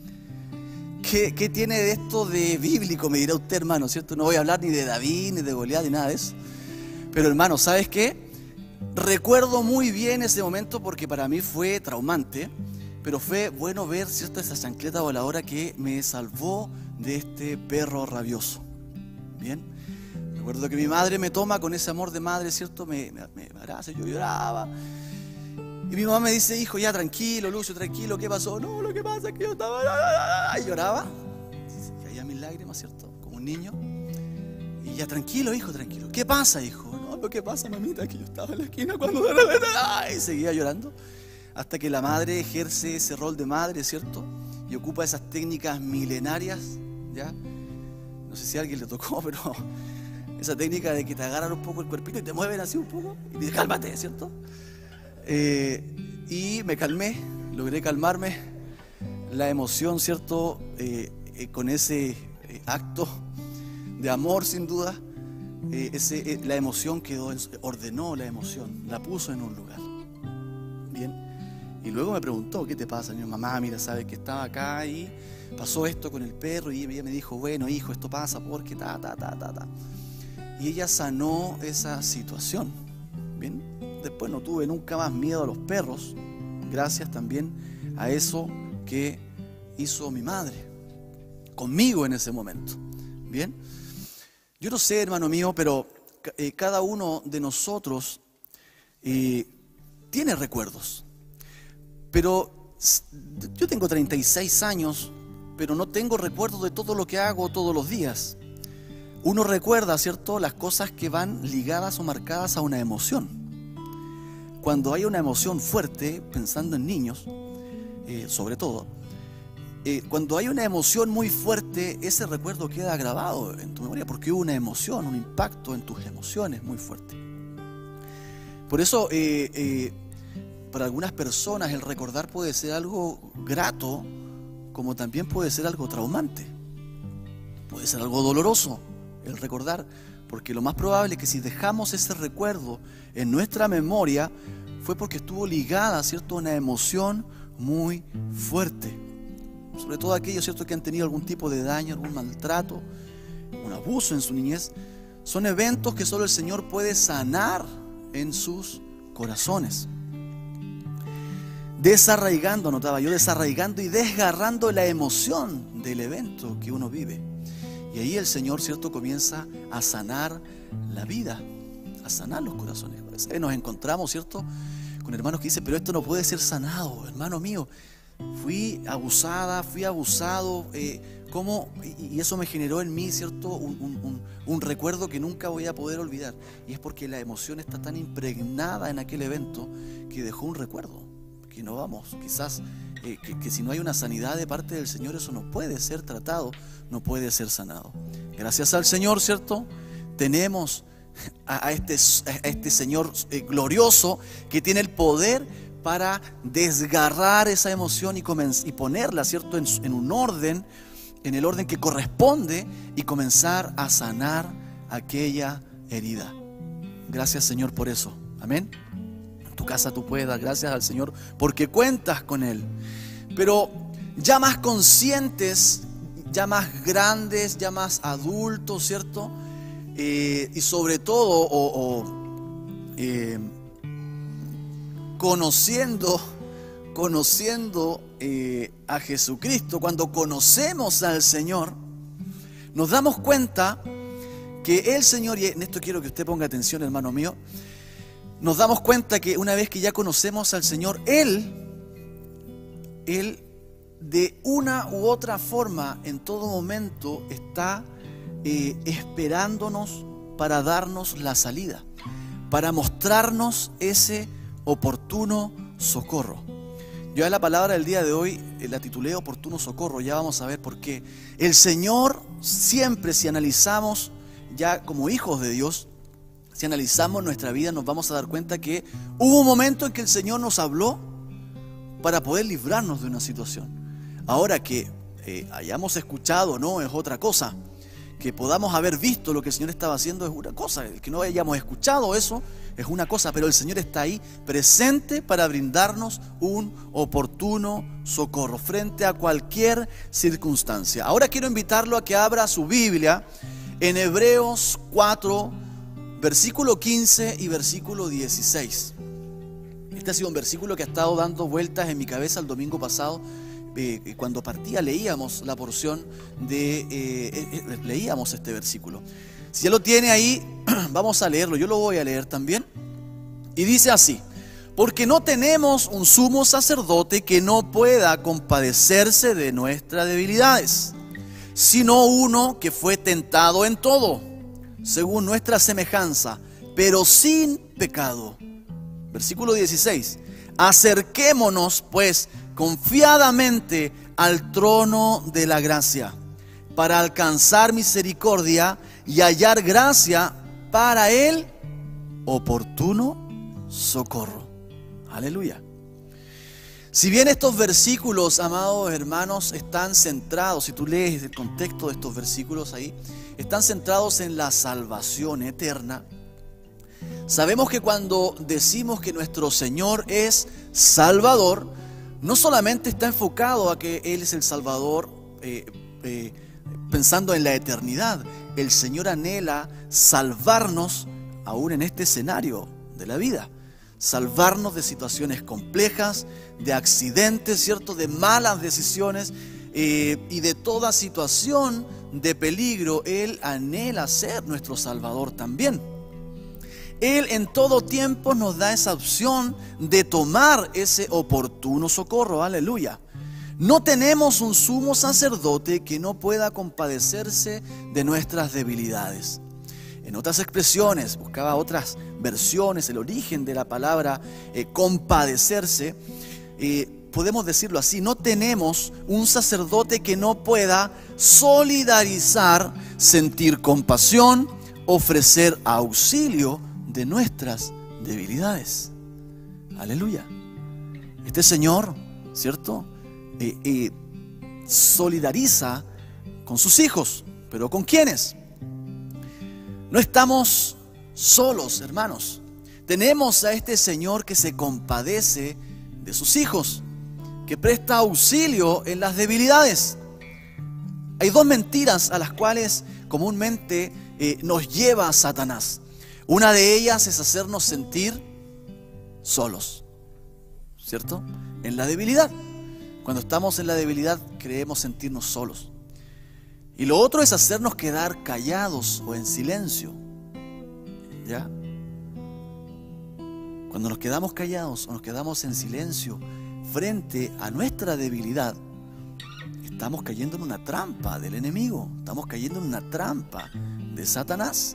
¿Qué, qué tiene de esto de bíblico? Me dirá usted, hermano, ¿cierto? No voy a hablar ni de David, ni de Goliat, ni nada de eso. Pero hermano, ¿sabes qué? Recuerdo muy bien ese momento porque para mí fue traumante, pero fue bueno ver, ¿cierto? Esa chancleta voladora que me salvó de este perro rabioso. Bien, recuerdo que mi madre me toma con ese amor de madre, ¿cierto? Me, me, me abraza, yo lloraba. Y mi mamá me dice, hijo, ya tranquilo, Lucio, tranquilo, ¿qué pasó? No, lo que pasa es que yo estaba... Y lloraba, se caían mis lágrimas, ¿cierto? Como un niño. Y ya, tranquilo, hijo, tranquilo. ¿Qué pasa, hijo? No, lo que pasa, mamita, es que yo estaba en la esquina cuando... Y seguía llorando. Hasta que la madre ejerce ese rol de madre, ¿cierto? Y ocupa esas técnicas milenarias, ¿ya? No sé si a alguien le tocó, pero esa técnica de que te agarran un poco el cuerpito y te mueven así un poco y dices, cálmate, ¿cierto? Eh, y me calmé, logré calmarme. La emoción, ¿cierto? Eh, eh, con ese eh, acto de amor, sin duda, eh, ese, eh, la emoción quedó, ordenó la emoción, la puso en un lugar. Bien. Y luego me preguntó, ¿qué te pasa? Mi mamá, mira, sabes que estaba acá y pasó esto con el perro y ella me dijo, bueno, hijo, esto pasa porque ta, ta, ta, ta, ta. Y ella sanó esa situación. Bien. Después no tuve nunca más miedo a los perros, gracias también a eso que hizo mi madre conmigo en ese momento. Bien. Yo no sé, hermano mío, pero eh, cada uno de nosotros eh, tiene recuerdos. Pero yo tengo treinta y seis años, pero no tengo recuerdos de todo lo que hago todos los días. Uno recuerda, ¿cierto?, las cosas que van ligadas o marcadas a una emoción. Cuando hay una emoción fuerte, pensando en niños, eh, sobre todo, eh, cuando hay una emoción muy fuerte, ese recuerdo queda grabado en tu memoria, porque hubo una emoción, un impacto en tus emociones muy fuerte. Por eso, eh, eh, para algunas personas el recordar puede ser algo grato, como también puede ser algo traumante. Puede ser algo doloroso el recordar, porque lo más probable es que si dejamos ese recuerdo en nuestra memoria, fue porque estuvo ligada, ¿cierto?, a una emoción muy fuerte. Sobre todo aquellos, ¿cierto?, que han tenido algún tipo de daño, algún maltrato, un abuso en su niñez. Son eventos que solo el Señor puede sanar en sus corazones. Desarraigando, notaba yo, desarraigando y desgarrando la emoción del evento que uno vive. Y ahí el Señor, ¿cierto?, comienza a sanar la vida, a sanar los corazones. A veces nos encontramos, ¿cierto?, con hermanos que dicen, pero esto no puede ser sanado, hermano mío. Fui abusada, fui abusado, eh, ¿cómo? Y eso me generó en mí, ¿cierto?, un, un, un, un recuerdo que nunca voy a poder olvidar. Y es porque la emoción está tan impregnada en aquel evento que dejó un recuerdo. Que no vamos, quizás eh, que, que si no hay una sanidad de parte del Señor, eso no puede ser tratado, no puede ser sanado. Gracias al Señor, ¿cierto?, tenemos a, a, este, a este Señor eh, glorioso que tiene el poder para desgarrar esa emoción y, y ponerla, ¿cierto?, en, en un orden, en el orden que corresponde, y comenzar a sanar aquella herida. Gracias, Señor, por eso. Amén. En tu casa tú puedes dar gracias al Señor porque cuentas con Él. Pero ya más conscientes, ya más grandes, ya más adultos, ¿cierto? Eh, y sobre todo, o, o eh, conociendo, conociendo eh, a Jesucristo, cuando conocemos al Señor, nos damos cuenta que el Señor, y en esto quiero que usted ponga atención, hermano mío, nos damos cuenta que una vez que ya conocemos al Señor, Él, Él de una u otra forma, en todo momento, está eh, esperándonos para darnos la salida, para mostrarnos ese oportuno socorro. Yo a la palabra del día de hoy eh, la titulé oportuno socorro, ya vamos a ver por qué. El Señor siempre, si analizamos ya como hijos de Dios, si analizamos nuestra vida, nos vamos a dar cuenta que hubo un momento en que el Señor nos habló para poder librarnos de una situación. Ahora que eh, hayamos escuchado, no, es otra cosa. Que podamos haber visto lo que el Señor estaba haciendo es una cosa. El que no hayamos escuchado eso es una cosa. Pero el Señor está ahí presente para brindarnos un oportuno socorro frente a cualquier circunstancia. Ahora quiero invitarlo a que abra su Biblia en Hebreos cuatro, versículo quince y versículo dieciséis. Este ha sido un versículo que ha estado dando vueltas en mi cabeza el domingo pasado. Eh, cuando partía leíamos la porción de... Eh, eh, leíamos este versículo. Si ya lo tiene ahí, vamos a leerlo. Yo lo voy a leer también. Y dice así: porque no tenemos un sumo sacerdote que no pueda compadecerse de nuestras debilidades, sino uno que fue tentado en todo, según nuestra semejanza, pero sin pecado. Versículo dieciséis. Acerquémonos, pues, confiadamente al trono de la gracia, para alcanzar misericordia y hallar gracia para el oportuno socorro. Aleluya. Si bien estos versículos, amados hermanos, están centrados, si tú lees el contexto de estos versículos ahí, están centrados en la salvación eterna, sabemos que cuando decimos que nuestro Señor es Salvador, no solamente está enfocado a que Él es el Salvador eh, eh, pensando en la eternidad. El Señor anhela salvarnos aún en este escenario de la vida. Salvarnos de situaciones complejas, de accidentes, ¿cierto?, de malas decisiones eh, y de toda situación de peligro. Él anhela ser nuestro Salvador también. Él en todo tiempo nos da esa opción de tomar ese oportuno socorro. Aleluya. No tenemos un sumo sacerdote que no pueda compadecerse de nuestras debilidades. En otras expresiones, buscaba otras versiones, el origen de la palabra eh, compadecerse, eh, podemos decirlo así: no tenemos un sacerdote que no pueda solidarizar, sentir compasión, ofrecer auxilio de nuestras debilidades. Aleluya. Este Señor, ¿cierto?, Eh, eh, solidariza con sus hijos. ¿Pero con quiénes? No estamos solos, hermanos. Tenemos a este Señor que se compadece de sus hijos, que presta auxilio en las debilidades. Hay dos mentiras a las cuales comúnmente eh, nos lleva Satanás. Una de ellas es hacernos sentir solos, ¿cierto? En la debilidad. Cuando estamos en la debilidad creemos sentirnos solos. Y lo otro es hacernos quedar callados o en silencio, ¿ya? Cuando nos quedamos callados o nos quedamos en silencio frente a nuestra debilidad, estamos cayendo en una trampa del enemigo, estamos cayendo en una trampa de Satanás.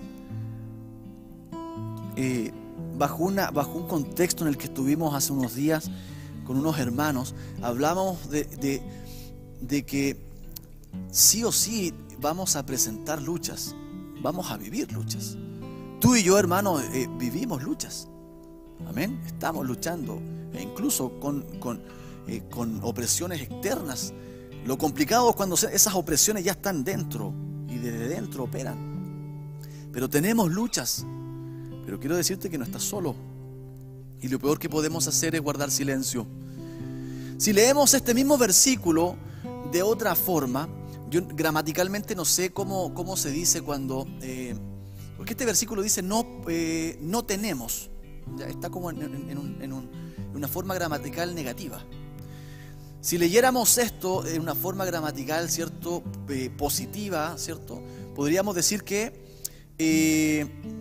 Eh, bajo, una, bajo un contexto en el que estuvimos hace unos días con unos hermanos, hablábamos de, de, de que sí o sí vamos a presentar luchas, vamos a vivir luchas. Tú y yo, hermano, eh, vivimos luchas. Amén. Estamos luchando, e incluso con, con, eh, con opresiones externas. Lo complicado es cuando esas opresiones ya están dentro y desde dentro operan. Pero tenemos luchas. Pero quiero decirte que no estás solo. Y lo peor que podemos hacer es guardar silencio. Si leemos este mismo versículo de otra forma, yo gramaticalmente no sé cómo, cómo se dice cuando... Eh, porque este versículo dice no, eh, no tenemos. Ya está como en, en, en, un, en, un, en una forma gramatical negativa. Si leyéramos esto en una forma gramatical, ¿cierto? Eh, positiva, ¿cierto? Podríamos decir que eh,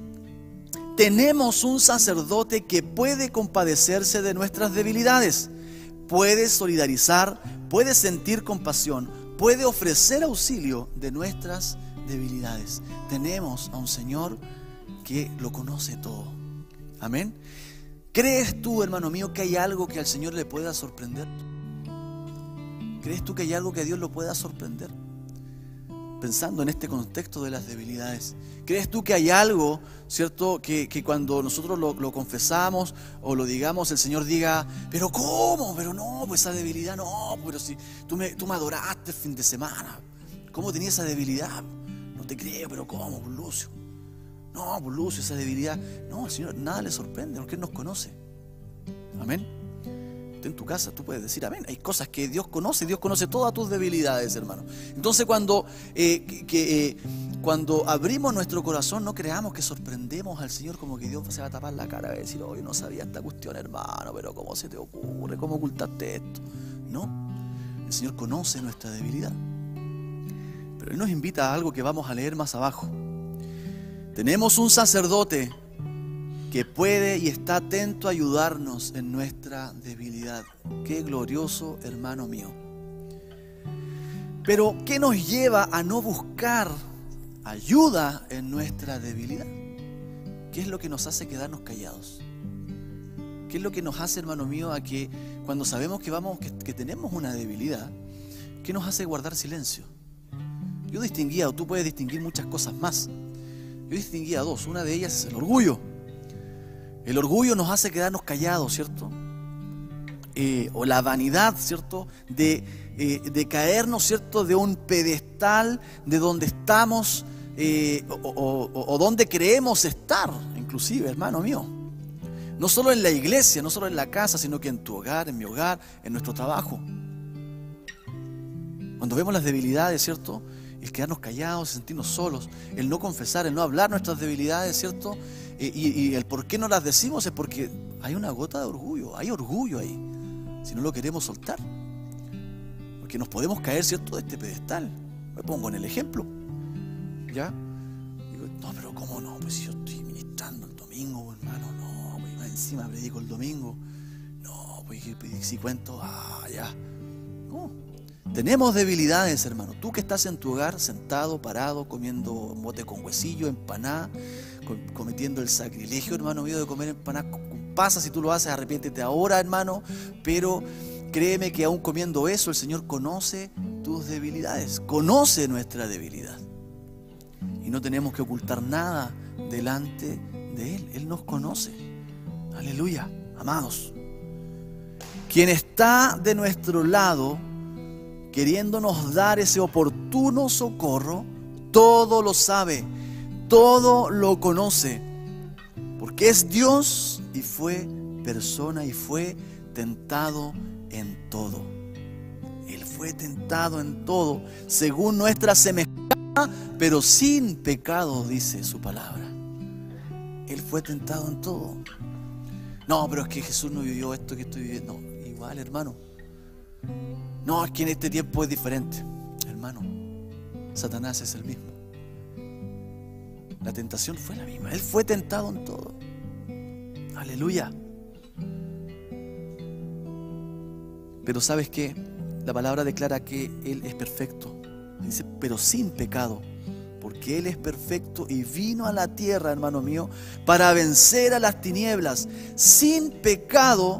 tenemos un sacerdote que puede compadecerse de nuestras debilidades, puede solidarizar, puede sentir compasión, puede ofrecer auxilio de nuestras debilidades. Tenemos a un Señor que lo conoce todo. Amén. ¿Crees tú, hermano mío, que hay algo que al Señor le pueda sorprender? ¿Crees tú que hay algo que a Dios lo pueda sorprender? Pensando en este contexto de las debilidades. ¿Crees tú que hay algo, cierto, que, que cuando nosotros lo, lo confesamos o lo digamos, el Señor diga, pero ¿cómo? Pero no, pues esa debilidad no, pero si tú me, tú me adoraste el fin de semana, ¿cómo tenía esa debilidad? No te creo, pero ¿cómo, pues, Lucio? No, pues Lucio, esa debilidad. No, al Señor nada le sorprende porque Él nos conoce. Amén. Tú en tu casa, tú puedes decir amén. Hay cosas que Dios conoce, Dios conoce todas tus debilidades, hermano. Entonces cuando, eh, que, que, eh, cuando abrimos nuestro corazón, no creamos que sorprendemos al Señor como que Dios se va a tapar la cara y decir, oh, yo no sabía esta cuestión, hermano, pero ¿cómo se te ocurre? ¿Cómo ocultaste esto? No, el Señor conoce nuestra debilidad. Pero Él nos invita a algo que vamos a leer más abajo. Tenemos un sacerdote que puede y está atento a ayudarnos en nuestra debilidad. Qué glorioso, hermano mío. Pero, ¿qué nos lleva a no buscar ayuda en nuestra debilidad? ¿Qué es lo que nos hace quedarnos callados? ¿Qué es lo que nos hace, hermano mío, a que cuando sabemos que, vamos, que, que tenemos una debilidad, qué nos hace guardar silencio? Yo distinguía, o tú puedes distinguir muchas cosas más. Yo distinguía dos. Una de ellas es el orgullo. El orgullo nos hace quedarnos callados, ¿cierto? Eh, o la vanidad, ¿cierto? De, eh, de caernos, ¿cierto? De un pedestal de donde estamos eh, o, o, o, o donde creemos estar, inclusive, hermano mío. No solo en la iglesia, no solo en la casa, sino que en tu hogar, en mi hogar, en nuestro trabajo. Cuando vemos las debilidades, ¿cierto? El quedarnos callados, el sentirnos solos, el no confesar, el no hablar nuestras debilidades, ¿cierto? Y, y, y el por qué no las decimos es porque hay una gota de orgullo, hay orgullo ahí, si no lo queremos soltar. Porque nos podemos caer, ¿cierto?, de este pedestal. Me pongo en el ejemplo, ¿ya? Digo, no, pero ¿cómo no? Pues si yo estoy ministrando el domingo, hermano, no, pues más encima predico el domingo. No, pues si cuento, ah, ya. No. Tenemos debilidades, hermano. Tú que estás en tu hogar, sentado, parado, comiendo mote con huesillo, empanada, cometiendo el sacrilegio, hermano mío, de comer empanadas con pasas. Si tú lo haces, arrepiéntete ahora, hermano. Pero créeme que aún comiendo eso, el Señor conoce tus debilidades, conoce nuestra debilidad. Y no tenemos que ocultar nada delante de Él. Él nos conoce. Aleluya, amados. Quien está de nuestro lado, queriéndonos dar ese oportuno socorro, todo lo sabe, todo lo conoce, porque es Dios y fue persona y fue tentado en todo. Él fue tentado en todo, según nuestra semejanza, pero sin pecado, dice su palabra. Él fue tentado en todo. No, pero es que Jesús no vivió esto que estoy viviendo. No, igual, hermano. No, es que en este tiempo es diferente. Hermano, Satanás es el mismo. La tentación fue la misma. Él fue tentado en todo. Aleluya. Pero ¿sabes qué? La palabra declara que Él es perfecto. Dice, pero sin pecado. Porque Él es perfecto y vino a la tierra, hermano mío, para vencer a las tinieblas. Sin pecado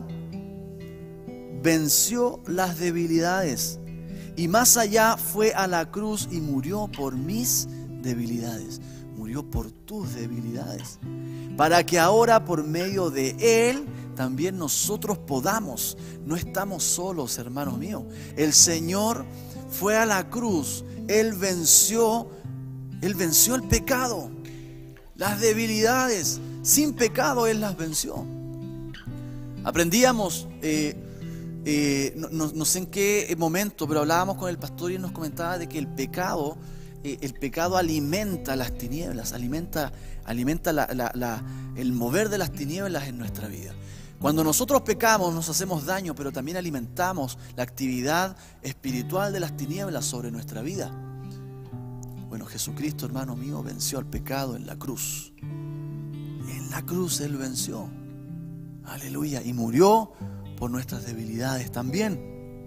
venció las debilidades. Y más allá fue a la cruz y murió por mis debilidades. Murió por tus debilidades. Para que ahora por medio de Él también nosotros podamos. No estamos solos, hermano mío. El Señor fue a la cruz. Él venció, Él venció el pecado, las debilidades. Sin pecado Él las venció. Aprendíamos, eh, eh, no, no, no sé en qué momento, pero hablábamos con el pastor y él nos comentaba de que el pecado, eh, el pecado alimenta las tinieblas, alimenta, alimenta la, la, la, el mover de las tinieblas en nuestra vida. Cuando nosotros pecamos nos hacemos daño, pero también alimentamos la actividad espiritual de las tinieblas sobre nuestra vida. Bueno, Jesucristo, hermano mío, venció al pecado en la cruz. En la cruz Él venció. Aleluya. Y murió por nuestras debilidades también.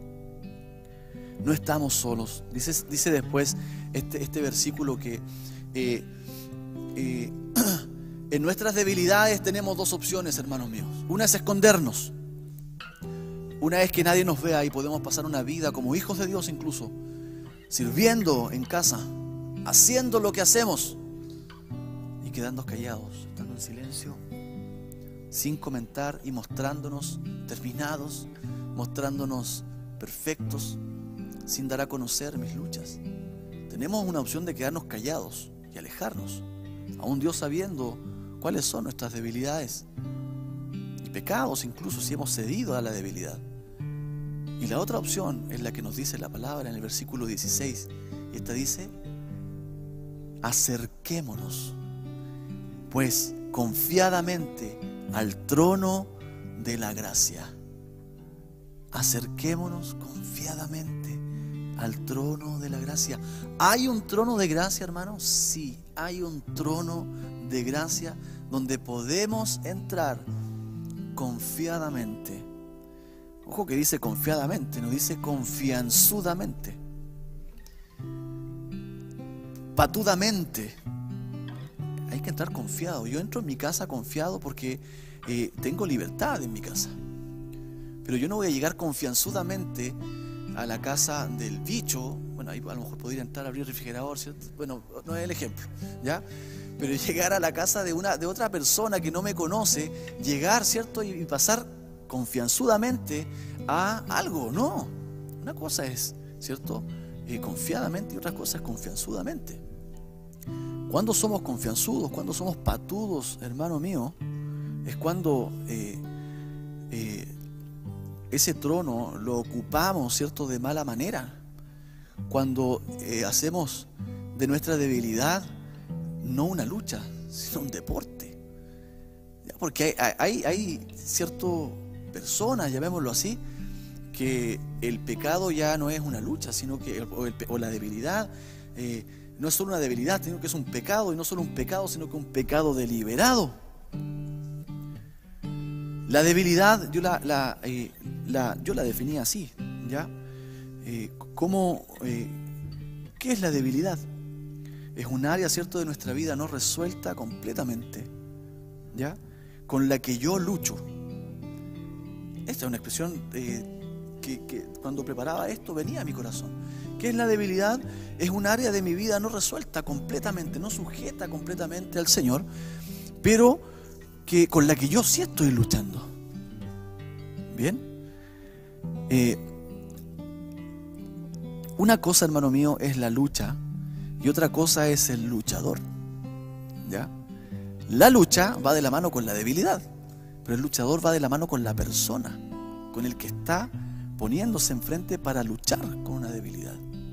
No estamos solos. Dice, dice después este, este versículo que eh, eh, en nuestras debilidades tenemos dos opciones, hermanos míos. Una es escondernos. Una es que nadie nos vea y podemos pasar una vida como hijos de Dios incluso, sirviendo en casa, haciendo lo que hacemos y quedando callados, estando en silencio, sin comentar y mostrándonos terminados, mostrándonos perfectos, sin dar a conocer mis luchas. Tenemos una opción de quedarnos callados y alejarnos, aún Dios sabiendo cuáles son nuestras debilidades y pecados, incluso si hemos cedido a la debilidad. Y la otra opción es la que nos dice la palabra en el versículo dieciséis, y esta dice: acerquémonos pues confiadamente al trono de la gracia. Acerquémonos confiadamente al trono de la gracia. ¿Hay un trono de gracia, hermanos? Sí, hay un trono de gracia donde podemos entrar confiadamente. Ojo que dice confiadamente, no dice confianzudamente, patudamente. Hay que entrar confiado. Yo entro en mi casa confiado porque eh, tengo libertad en mi casa. Pero yo no voy a llegar confianzudamente a la casa del bicho. Bueno, ahí a lo mejor podría entrar a abrir el refrigerador, ¿cierto? Bueno, no es el ejemplo, ¿ya? Pero llegar a la casa de, una, de otra persona que no me conoce, llegar, ¿cierto? Y, y pasar confianzudamente a algo, no. Una cosa es, ¿cierto? Eh, confiadamente, y otra cosa es confianzudamente. Cuando somos confianzudos, cuando somos patudos, hermano mío, es cuando eh, eh, ese trono lo ocupamos, ¿cierto?, de mala manera. Cuando eh, hacemos de nuestra debilidad no una lucha, sino un deporte. Porque hay, hay, hay ciertas personas, llamémoslo así, que el pecado ya no es una lucha, sino que o, el, o la debilidad eh, no es solo una debilidad, sino que es un pecado, y no solo un pecado, sino que un pecado deliberado. La debilidad yo la, la, eh, la, yo la definía así, ¿ya? Eh, ¿cómo, eh, ¿Qué es la debilidad? Es un área, ¿cierto?, de nuestra vida no resuelta completamente, ¿ya?, con la que yo lucho. Esta es una expresión eh, que, que cuando preparaba esto venía a mi corazón. ¿Qué es la debilidad? Es un área de mi vida no resuelta completamente, no sujeta completamente al Señor, pero que, con la que yo sí estoy luchando. ¿Bien? Eh, una cosa, hermano mío, es la lucha y otra cosa es el luchador, ¿ya? La lucha va de la mano con la debilidad, Pero el luchador va de la mano con la persona, con el que está poniéndose enfrente para luchar con una debilidad.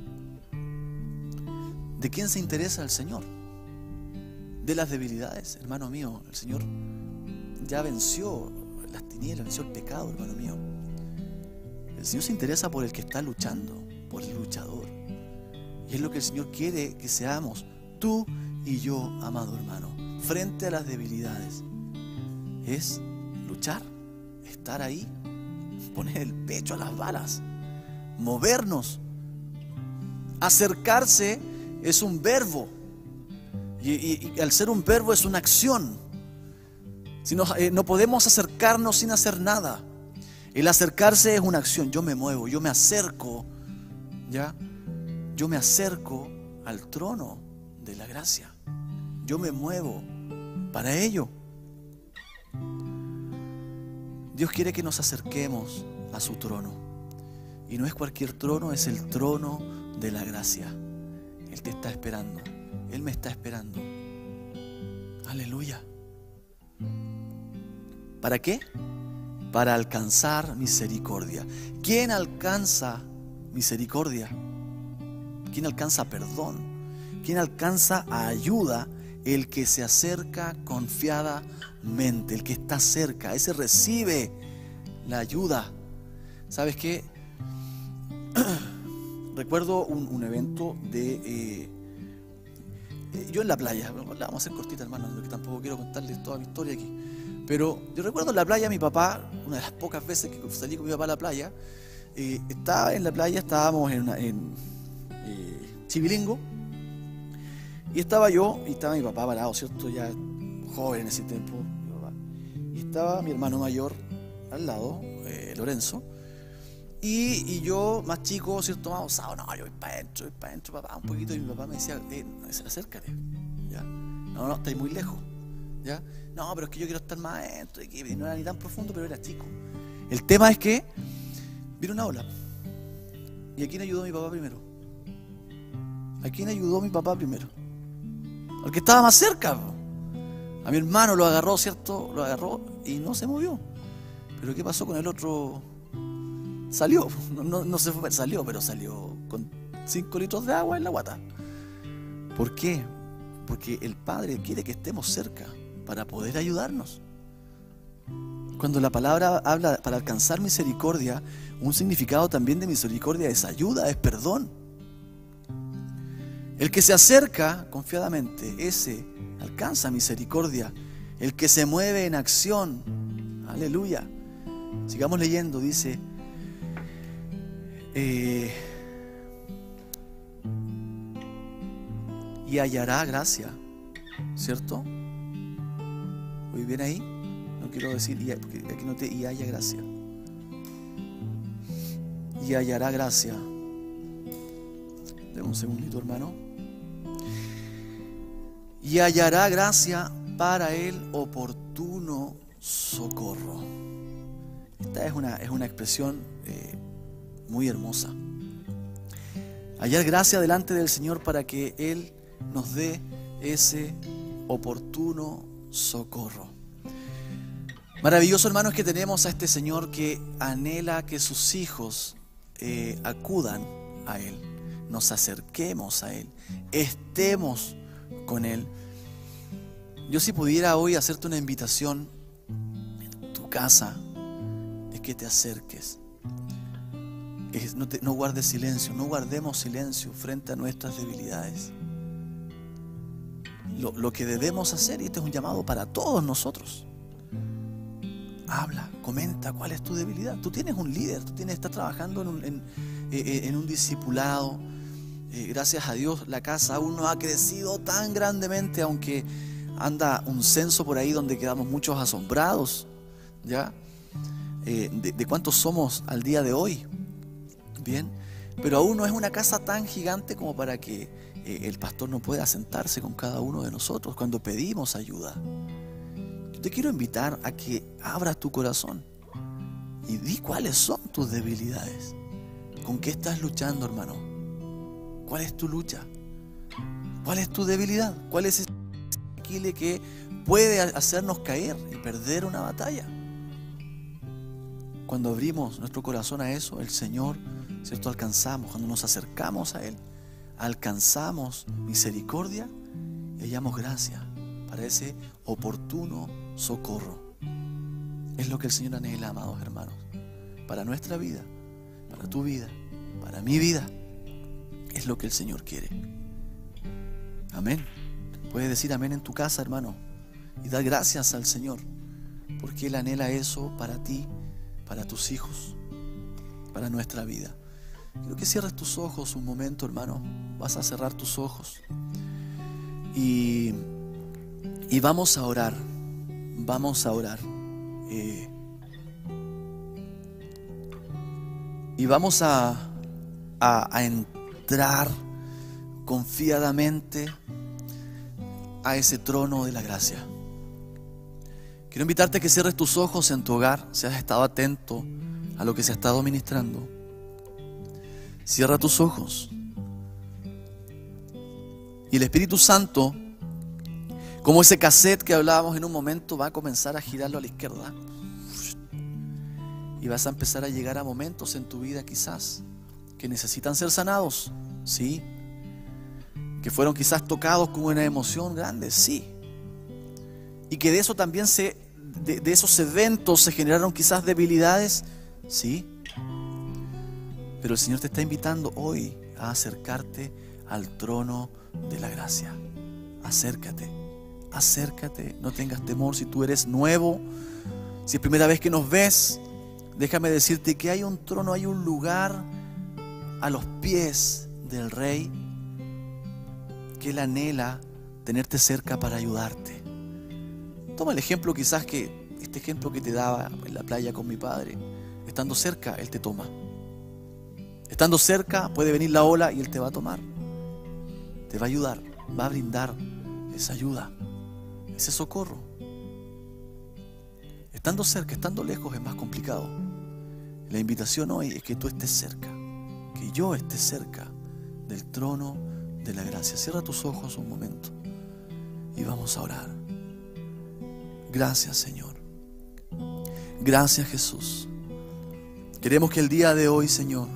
¿De quién se interesa el Señor? De las debilidades, hermano mío. El Señor ya venció las tinieblas, venció el pecado, hermano mío. El Señor se interesa por el que está luchando, por el luchador. Y es lo que el Señor quiere que seamos, tú y yo, amado hermano, frente a las debilidades. Es luchar, estar ahí, poner el pecho a las balas, movernos. Acercarse es un verbo, y, y, y al ser un verbo es una acción. Si no, eh, no podemos acercarnos sin hacer nada. El acercarse es una acción. Yo me muevo, yo me acerco, ¿ya? Yo me acerco al trono de la gracia. Yo me muevo para ello. Dios quiere que nos acerquemos a su trono. Y no es cualquier trono, es el trono de la gracia. Él te está esperando. Él me está esperando. Aleluya. ¿Para qué? Para alcanzar misericordia. ¿Quién alcanza misericordia? ¿Quién alcanza perdón? ¿Quién alcanza ayuda? El que se acerca confiadamente, el que está cerca, ese recibe la ayuda. ¿Sabes qué? Recuerdo un, un evento de... Eh, eh, yo en la playa, la vamos a hacer cortita, hermano, porque tampoco quiero contarles toda mi historia aquí. Pero yo recuerdo en la playa, mi papá, una de las pocas veces que salí con mi papá a la playa, eh, estaba en la playa, estábamos en, una, en eh, Chivilingo, y estaba yo, y estaba mi papá parado, ¿cierto? Ya joven en ese tiempo, mi papá. Y estaba mi hermano mayor al lado, eh, Lorenzo, y, y yo, más chico, ¿cierto? Más osado, no, yo voy para adentro, voy para adentro, papá, un poquito, y mi papá me decía, eh, acércate, ¿ya? No, no, estáis muy lejos, ¿ya? No, pero es que yo quiero estar más adentro, y que no era ni tan profundo, pero era chico. El tema es que vino una ola. ¿Y a quién ayudó mi papá primero? ¿A quién ayudó mi papá primero? Al que estaba más cerca. A mi hermano lo agarró, ¿cierto? Lo agarró y no se movió. Pero ¿qué pasó con el otro? Salió, no, no, no se fue, salió, pero salió con cinco litros de agua en la guata. ¿Por qué? Porque el Padre quiere que estemos cerca para poder ayudarnos. Cuando la palabra habla para alcanzar misericordia, un significado también de misericordia es ayuda, es perdón. El que se acerca confiadamente, ese alcanza misericordia. El que se mueve en acción, aleluya. Sigamos leyendo, dice, eh, y hallará gracia, ¿cierto? ¿Voy bien ahí? No quiero decir, y, porque aquí no te, y haya gracia. Y hallará gracia. Deme un segundito, hermano. Y hallará gracia para el oportuno socorro. Esta es una, es una expresión eh, muy hermosa. Hallar gracia delante del Señor para que Él nos dé ese oportuno socorro. Maravilloso, hermanos, que tenemos a este Señor que anhela que sus hijos eh, acudan a Él, nos acerquemos a Él, estemos con Él. Yo, si pudiera hoy hacerte una invitación en tu casa, es que te acerques. Es, no, te, no guardes silencio, no guardemos silencio frente a nuestras debilidades. Lo, lo que debemos hacer, y este es un llamado para todos nosotros, habla, comenta cuál es tu debilidad. Tú tienes un líder, tú tienes, estás trabajando en un, en, en un discipulado. Eh, gracias a Dios la casa aún no ha crecido tan grandemente, aunque anda un censo por ahí donde quedamos muchos asombrados, ¿ya? Eh, de, de cuántos somos al día de hoy. Bien, pero aún no es una casa tan gigante como para que eh, el pastor no pueda sentarse con cada uno de nosotros cuando pedimos ayuda. Yo te quiero invitar a que abras tu corazón y di cuáles son tus debilidades. ¿Con qué estás luchando, hermano? ¿Cuál es tu lucha? ¿Cuál es tu debilidad? ¿Cuál es ese Aquiles que puede hacernos caer y perder una batalla? cuando abrimos nuestro corazón a eso, el Señor, ¿cierto? Alcanzamos, cuando nos acercamos a Él, alcanzamos misericordia y hallamos gracia para ese oportuno socorro. Es lo que el Señor anhela, amados hermanos, para nuestra vida, para tu vida, para mi vida. Es lo que el Señor quiere. Amén. Puedes decir amén en tu casa, hermano, y dar gracias al Señor, porque Él anhela eso para ti, para tus hijos, para nuestra vida. Quiero que cierres tus ojos un momento, hermano. Vas a cerrar tus ojos y, y vamos a orar. Vamos a orar. Eh, y vamos a, a, a entrar confiadamente a ese trono de la gracia. Quiero invitarte a que cierres tus ojos en tu hogar, si has estado atento a lo que se ha estado ministrando. Cierra tus ojos. Y el Espíritu Santo, como ese cassette que hablábamos en un momento, va a comenzar a girarlo a la izquierda. Y vas a empezar a llegar a momentos en tu vida quizás que necesitan ser sanados, sí. Que fueron quizás tocados con una emoción grande, sí. Y que de eso también se, de, de esos eventos se generaron quizás debilidades, sí. Pero el Señor te está invitando hoy a acercarte al trono de la gracia. Acércate, acércate, no tengas temor. Si tú eres nuevo, si es primera vez que nos ves, déjame decirte que hay un trono, hay un lugar a los pies del Rey que Él anhela tenerte cerca para ayudarte. Toma el ejemplo quizás que, este ejemplo que te daba en la playa con mi padre. Estando cerca, Él te toma. Estando cerca puede venir la ola y Él te va a tomar. Te va a ayudar, va a brindar esa ayuda, ese socorro. Estando cerca, estando lejos es más complicado. La invitación hoy es que tú estés cerca, que yo esté cerca del trono de la gracia. Cierra tus ojos un momento y vamos a orar. Gracias, Señor. Gracias, Jesús. Queremos que el día de hoy, Señor,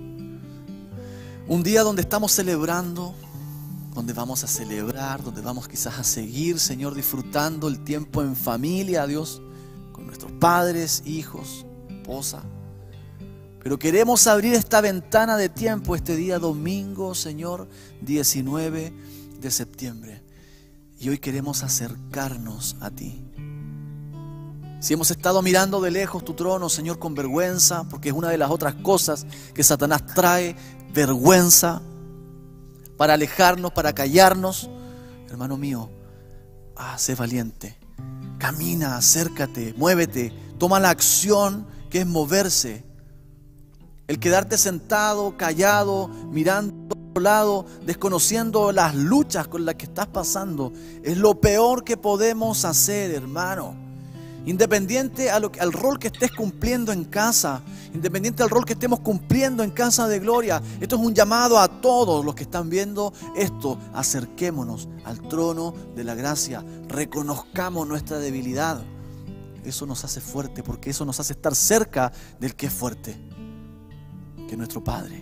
un día donde estamos celebrando, donde vamos a celebrar, donde vamos quizás a seguir, Señor, disfrutando el tiempo en familia, Dios, con nuestros padres, hijos, esposa. Pero queremos abrir esta ventana de tiempo este día domingo, Señor, diecinueve de septiembre. Y hoy queremos acercarnos a ti. Si hemos estado mirando de lejos tu trono, Señor, con vergüenza, porque es una de las otras cosas que Satanás trae, vergüenza, para alejarnos, para callarnos. Hermano mío, ah, sé valiente. Camina, acércate, muévete, toma la acción que es moverse. El quedarte sentado, callado, mirando a otro lado, desconociendo las luchas con las que estás pasando, es lo peor que podemos hacer, hermano. Independiente a lo, al rol que estés cumpliendo en casa, independiente al rol que estemos cumpliendo en Casa de Gloria, esto es un llamado a todos los que están viendo esto. Acerquémonos al trono de la gracia, reconozcamos nuestra debilidad. Eso nos hace fuerte, porque eso nos hace estar cerca del que es fuerte, que es nuestro Padre.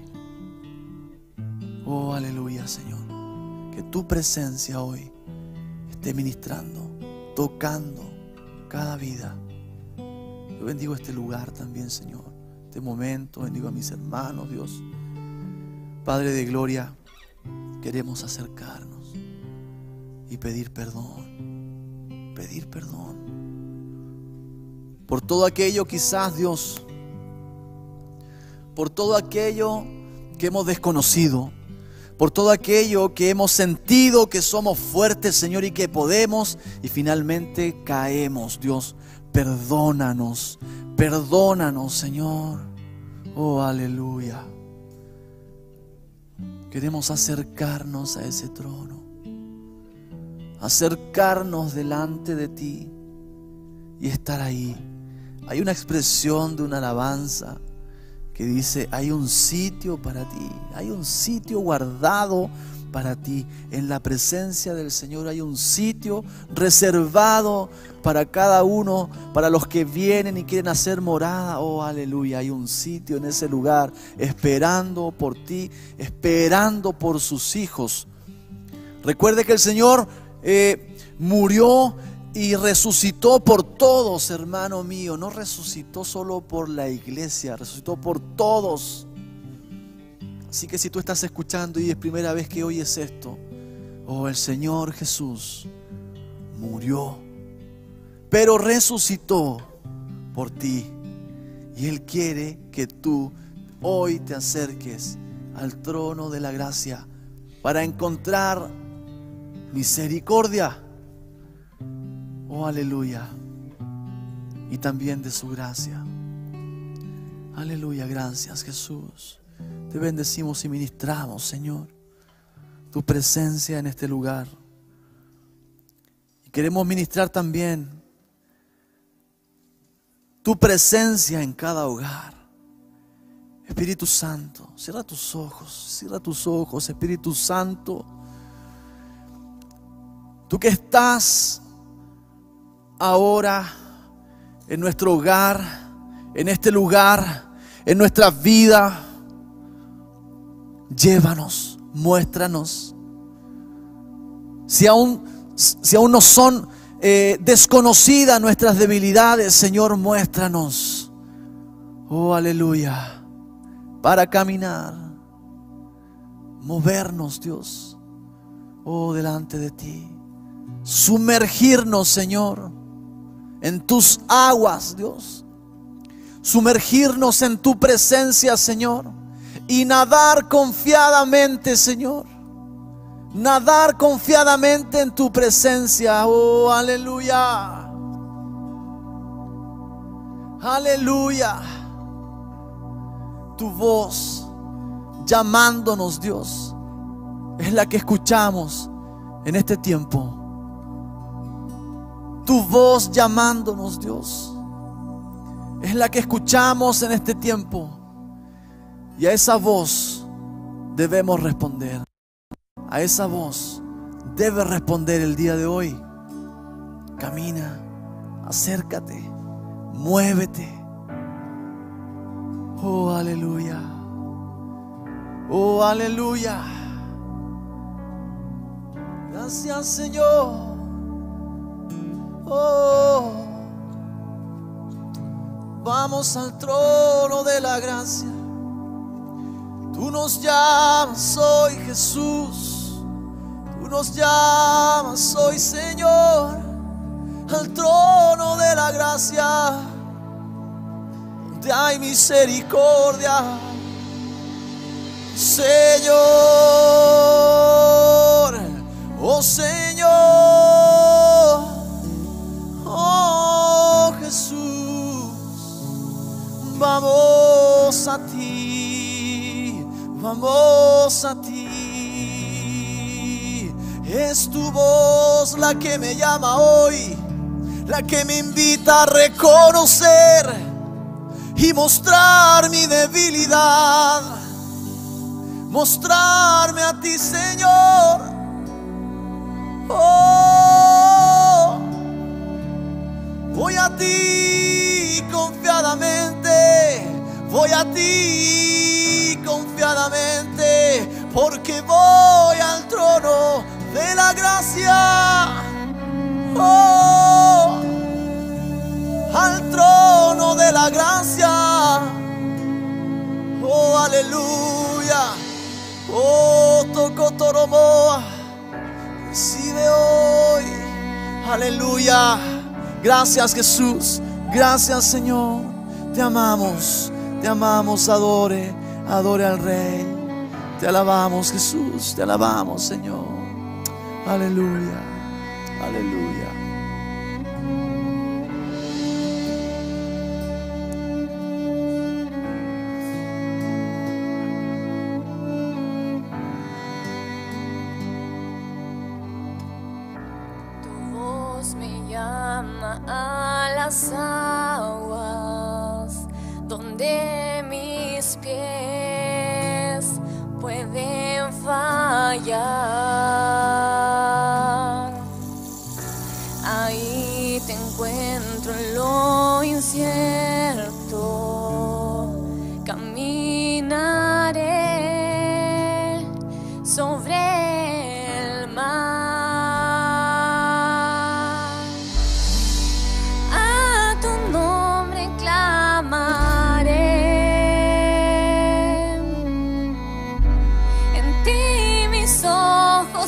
Oh, aleluya, Señor. Que tu presencia hoy esté ministrando, tocando cada vida. Yo bendigo este lugar también, Señor, este momento. Bendigo a mis hermanos, Dios. Padre de gloria, queremos acercarnos y pedir perdón, pedir perdón por todo aquello, quizás, Dios, por todo aquello que hemos desconocido, por todo aquello que hemos sentido que somos fuertes, Señor, y que podemos, y finalmente caemos. Dios, perdónanos, perdónanos, Señor. Oh, aleluya. Queremos acercarnos a ese trono, acercarnos delante de ti y estar ahí. Hay una expresión de una alabanza que dice: hay un sitio para ti, hay un sitio guardado para ti. En la presencia del Señor hay un sitio reservado para cada uno, para los que vienen y quieren hacer morada. Oh, aleluya, hay un sitio en ese lugar esperando por ti, esperando por sus hijos. Recuerde que el Señor eh, murió y resucitó por todos, hermano mío. No resucitó solo por la iglesia, resucitó por todos. Así que si tú estás escuchando y es primera vez que oyes esto, oh, el Señor Jesús murió, pero resucitó por ti. Y Él quiere que tú hoy te acerques al trono de la gracia para encontrar misericordia. Oh, aleluya. Y también de su gracia. Aleluya, gracias Jesús. Te bendecimos y ministramos, Señor, tu presencia en este lugar. Y queremos ministrar también tu presencia en cada hogar. Espíritu Santo, cierra tus ojos, cierra tus ojos, Espíritu Santo. Tú que estás ahora en nuestro hogar, en este lugar, en nuestra vida, llévanos, muéstranos. Si aún, si aún no son eh, desconocidas nuestras debilidades, Señor, muéstranos. Oh, aleluya. Para caminar, movernos, Dios, oh, delante de ti. Sumergirnos, Señor, en tus aguas, Dios. Sumergirnos en tu presencia, Señor. Y nadar confiadamente, Señor. Nadar confiadamente en tu presencia. Oh, aleluya. Aleluya. Tu voz llamándonos, Dios, es la que escuchamos en este tiempo. Tu voz llamándonos, Dios, es la que escuchamos en este tiempo. Y a esa voz debemos responder. A esa voz debes responder el día de hoy. Camina, acércate, muévete. Oh, aleluya. Oh, aleluya. Gracias, Señor. Oh, vamos al trono de la gracia. Tú nos llamas hoy, Jesús. Tú nos llamas hoy, Señor, al trono de la gracia, donde hay misericordia, Señor. Oh, Señor. Oh, Jesús. Vamos a ti, vamos a ti. Es tu voz la que me llama hoy, la que me invita a reconocer y mostrar mi debilidad, mostrarme a ti, Señor. Oh, voy a ti confiadamente, voy a ti confiadamente, porque voy al trono de la gracia. Oh, al trono de la gracia. Oh, aleluya. Oh, toco toromoa. Recibe hoy. Aleluya. Gracias, Jesús. Gracias, Señor. Te amamos. Te amamos. Adore. Adore al Rey. Te alabamos, Jesús. Te alabamos, Señor. Aleluya. Aleluya. A las aguas donde mis pies pueden fallar. Ahí te encuentro en lo incierto. Caminaré sobre el mar. A tu nombre clamaré. En ti mis ojos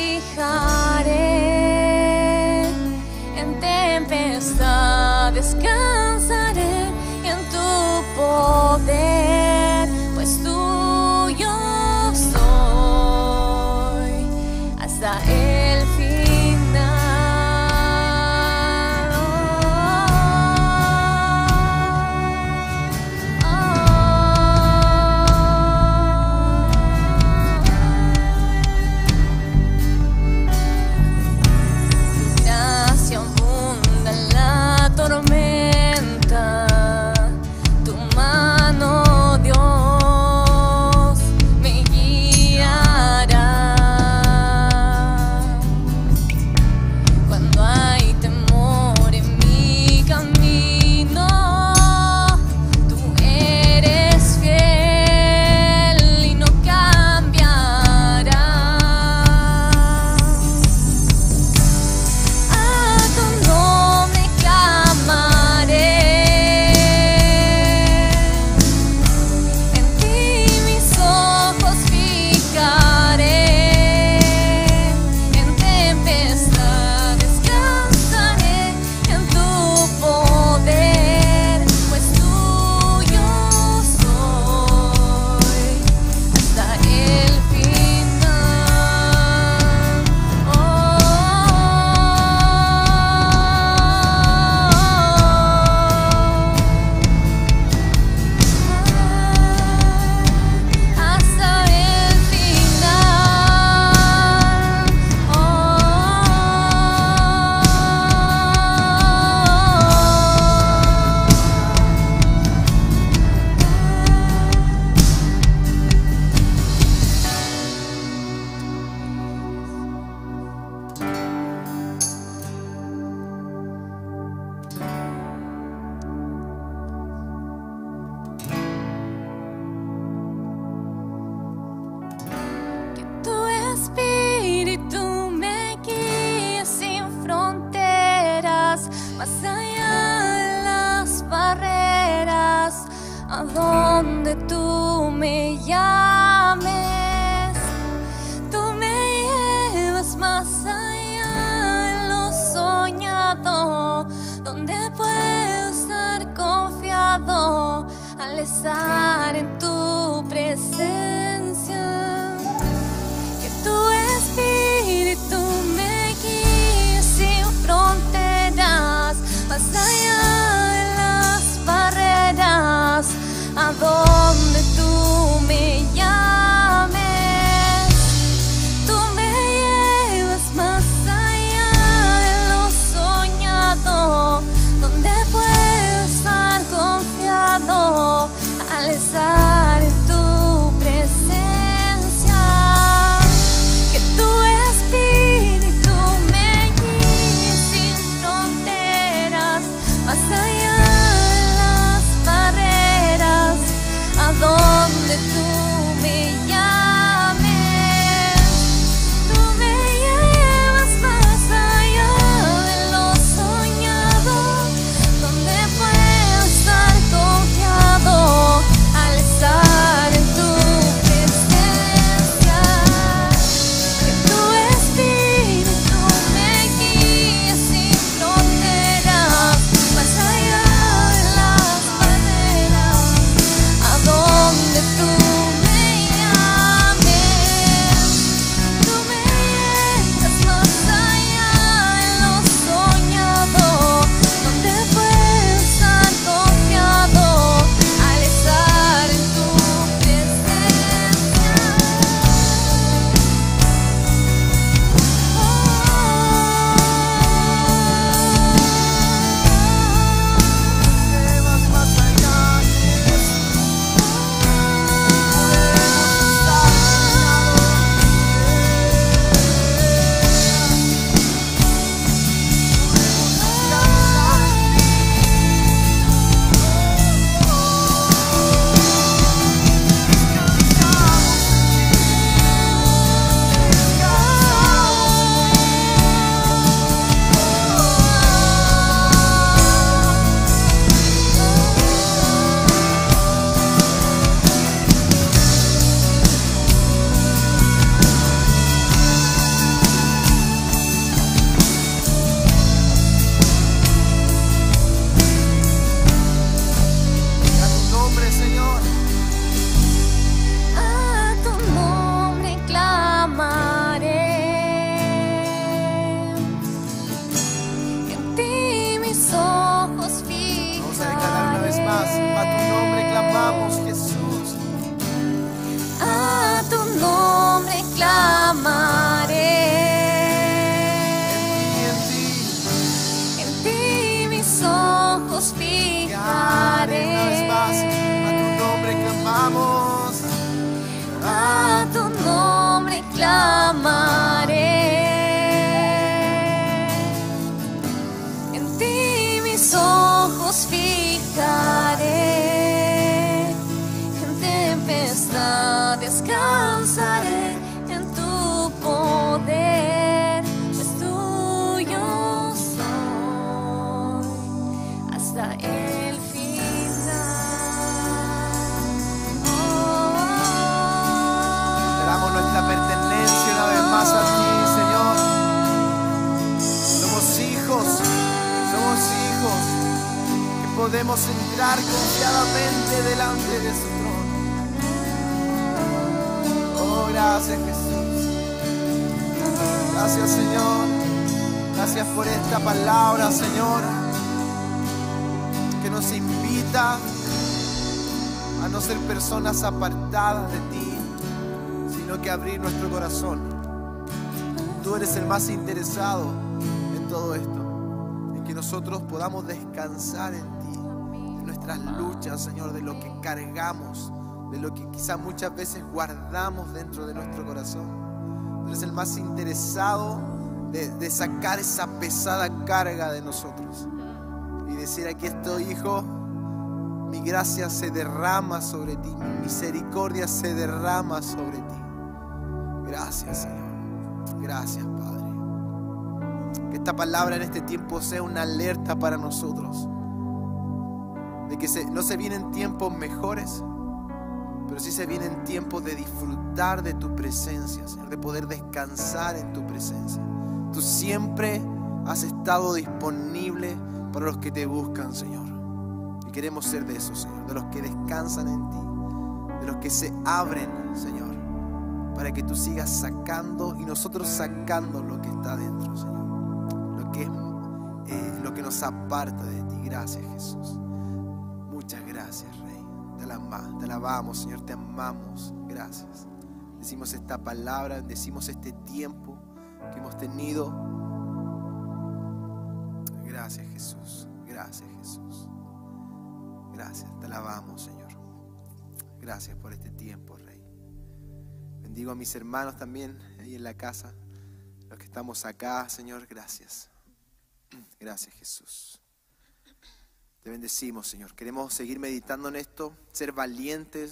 fijaré. En tempestad descansaré y en tu poder, pues tuyo soy hasta el final. Oh, oh, oh. Gracia abunda en la tormenta. Tu mano, Dios, me guiará. Cuando hay temor en mi camino, tú eres fiel y no cambiarás. A tu nombre clamaré. En ti mis ojos fijaré. En tempestad descansaré en tu poder, pues tuyo soy hasta el final. Oh, hasta el final. Oh, que tu espíritu me guíe sin fronteras, más allá de las barreras, a donde tú me llames. Tú me llevas más allá de lo soñado, donde puedo estar confiado al estar en tu presencia. Que tu espíritu me guíe sin fronteras, más allá de las barreras, a donde tú me llames. Tú me llevas más allá de lo soñado, donde puedo estar confiado al estar ojos fijaré. Vamos a declarar una vez más. A tu nombre clamamos, Jesús. A tu nombre clamaré. En ti mis ojos fijaré. Una vez más, a tu nombre clamamos. A tu nombre clamaré. En ti mis ojos fijaré. En tempestad descansaré en tu poder, pues tuyo soy hasta el final. Oh, Te damos nuestra pertenencia una vez más a ti, Señor. Somos hijos, somos hijos que podemos entrar confiadamente delante de su trono. Oh, gracias, Jesús. Gracias, Señor. Gracias por esta palabra, Señor, que nos invita a no ser personas apartadas de ti, sino que abrir nuestro corazón. Tú eres el más interesado en todo esto, en que nosotros podamos descansar en ti, en nuestras luchas, Señor, de lo que cargamos, de lo que quizás muchas veces guardamos dentro de nuestro corazón. Tú eres el más interesado de, de sacar esa pesada carga de nosotros y decir: aquí estoy, hijo, mi gracia se derrama sobre ti, mi misericordia se derrama sobre ti. Gracias, Señor. Gracias, Padre. Que esta palabra en este tiempo sea una alerta para nosotros, de que se, no se vienen tiempos mejores, pero sí se vienen tiempos de disfrutar de tu presencia, Señor, de poder descansar en tu presencia. Tú siempre has estado disponible para los que te buscan, Señor. Y queremos ser de esos, Señor, de los que descansan en ti, de los que se abren, Señor, para que tú sigas sacando y nosotros sacando lo que está dentro, Señor, lo que es eh, lo que nos aparta de ti. Gracias, Jesús. Muchas gracias, Rey. Te alabamos, te alabamos, Señor, te amamos. Gracias. Decimos esta palabra, decimos este tiempo que hemos tenido. Gracias, Jesús. Gracias, Jesús. Gracias, te alabamos, Señor. Gracias por este tiempo, Rey. Bendigo a mis hermanos también ahí en la casa, los que estamos acá, Señor. Gracias. Gracias, Jesús. Te bendecimos, Señor. Queremos seguir meditando en esto, ser valientes.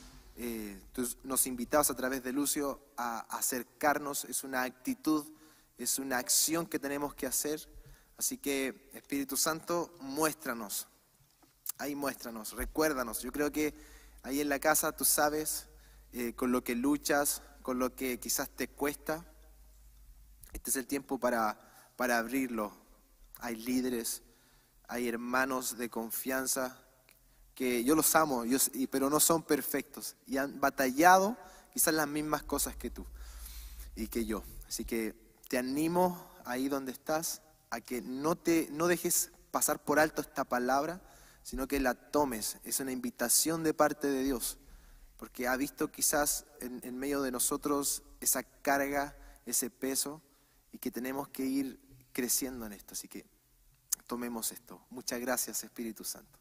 Eh, tú nos invitabas a través de Lucio a acercarnos. Es una actitud, es una acción que tenemos que hacer. Así que, Espíritu Santo, muéstranos. Ahí muéstranos, recuérdanos. Yo creo que ahí en la casa tú sabes eh, con lo que luchas, con lo que quizás te cuesta. Este es el tiempo para, para abrirlo. Hay líderes, hay hermanos de confianza que yo los amo, yo, pero no son perfectos y han batallado quizás las mismas cosas que tú y que yo. Así que te animo ahí donde estás a que no, te, no dejes pasar por alto esta palabra, sino que la tomes. Es una invitación de parte de Dios, porque ha visto quizás en, en medio de nosotros esa carga, ese peso, y que tenemos que ir creciendo en esto. Así que tomemos esto. Muchas gracias, Espíritu Santo.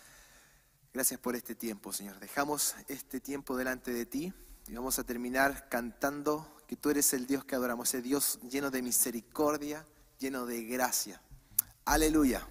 Gracias por este tiempo, Señor. Dejamos este tiempo delante de ti y vamos a terminar cantando que tú eres el Dios que adoramos, ese Dios lleno de misericordia, lleno de gracia. Aleluya.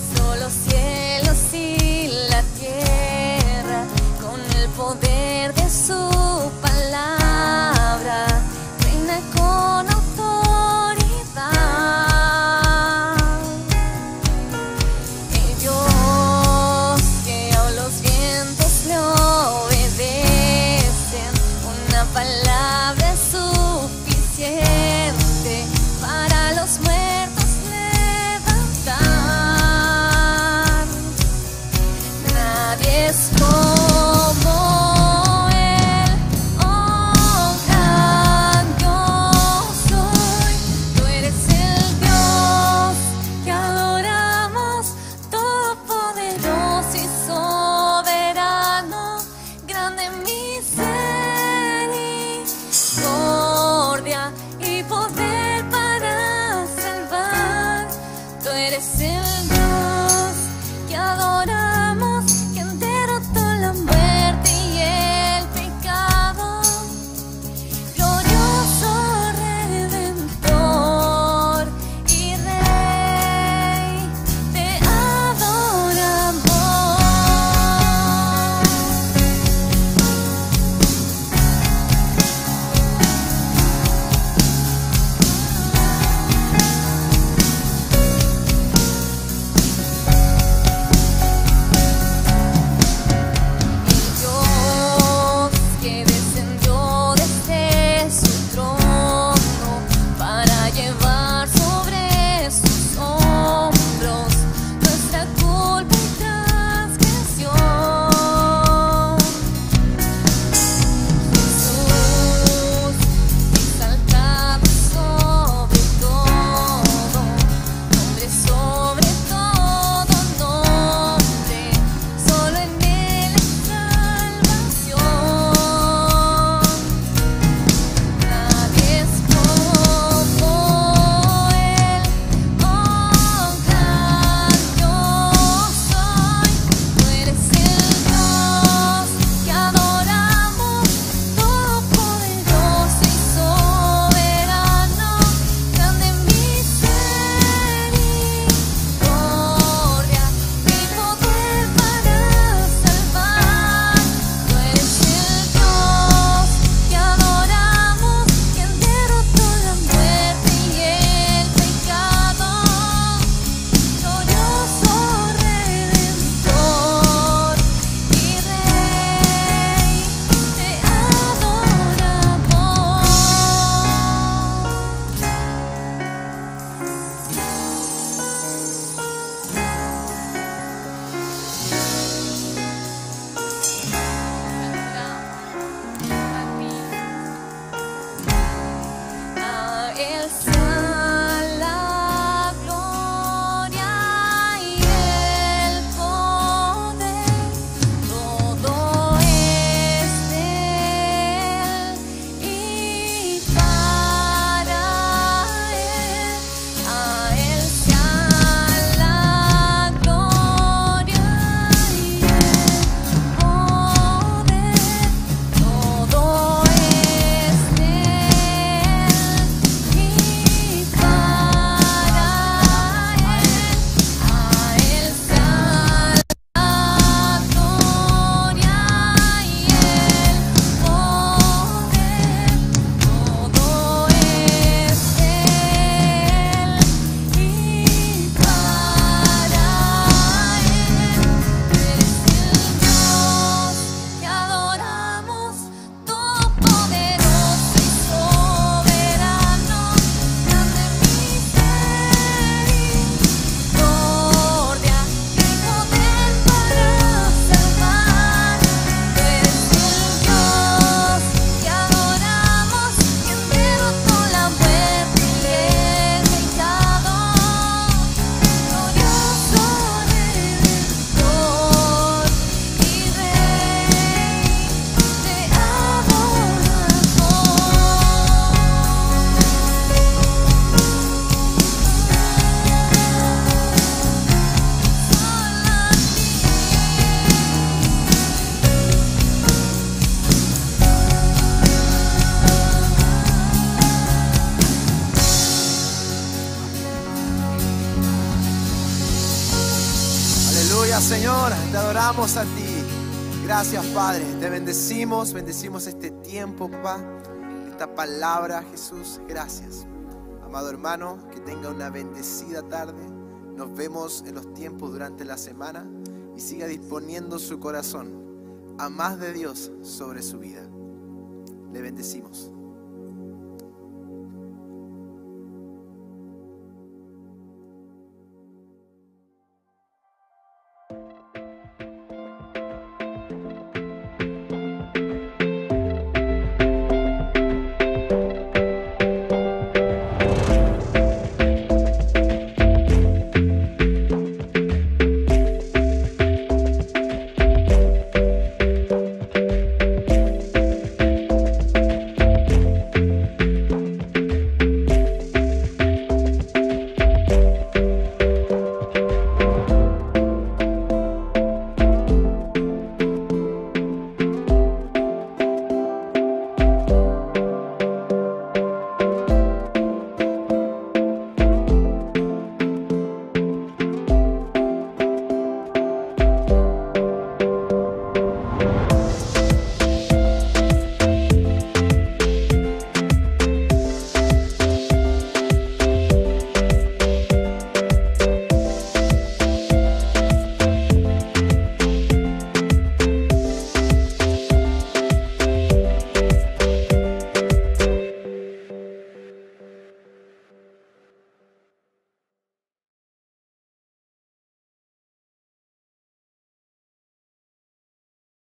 Poder de Señor, te adoramos a ti. Gracias, Padre, te bendecimos, bendecimos este tiempo, papá, esta palabra, Jesús, gracias. Amado hermano, que tenga una bendecida tarde. Nos vemos en los tiempos durante la semana y siga disponiendo su corazón a más de Dios sobre su vida. Le bendecimos.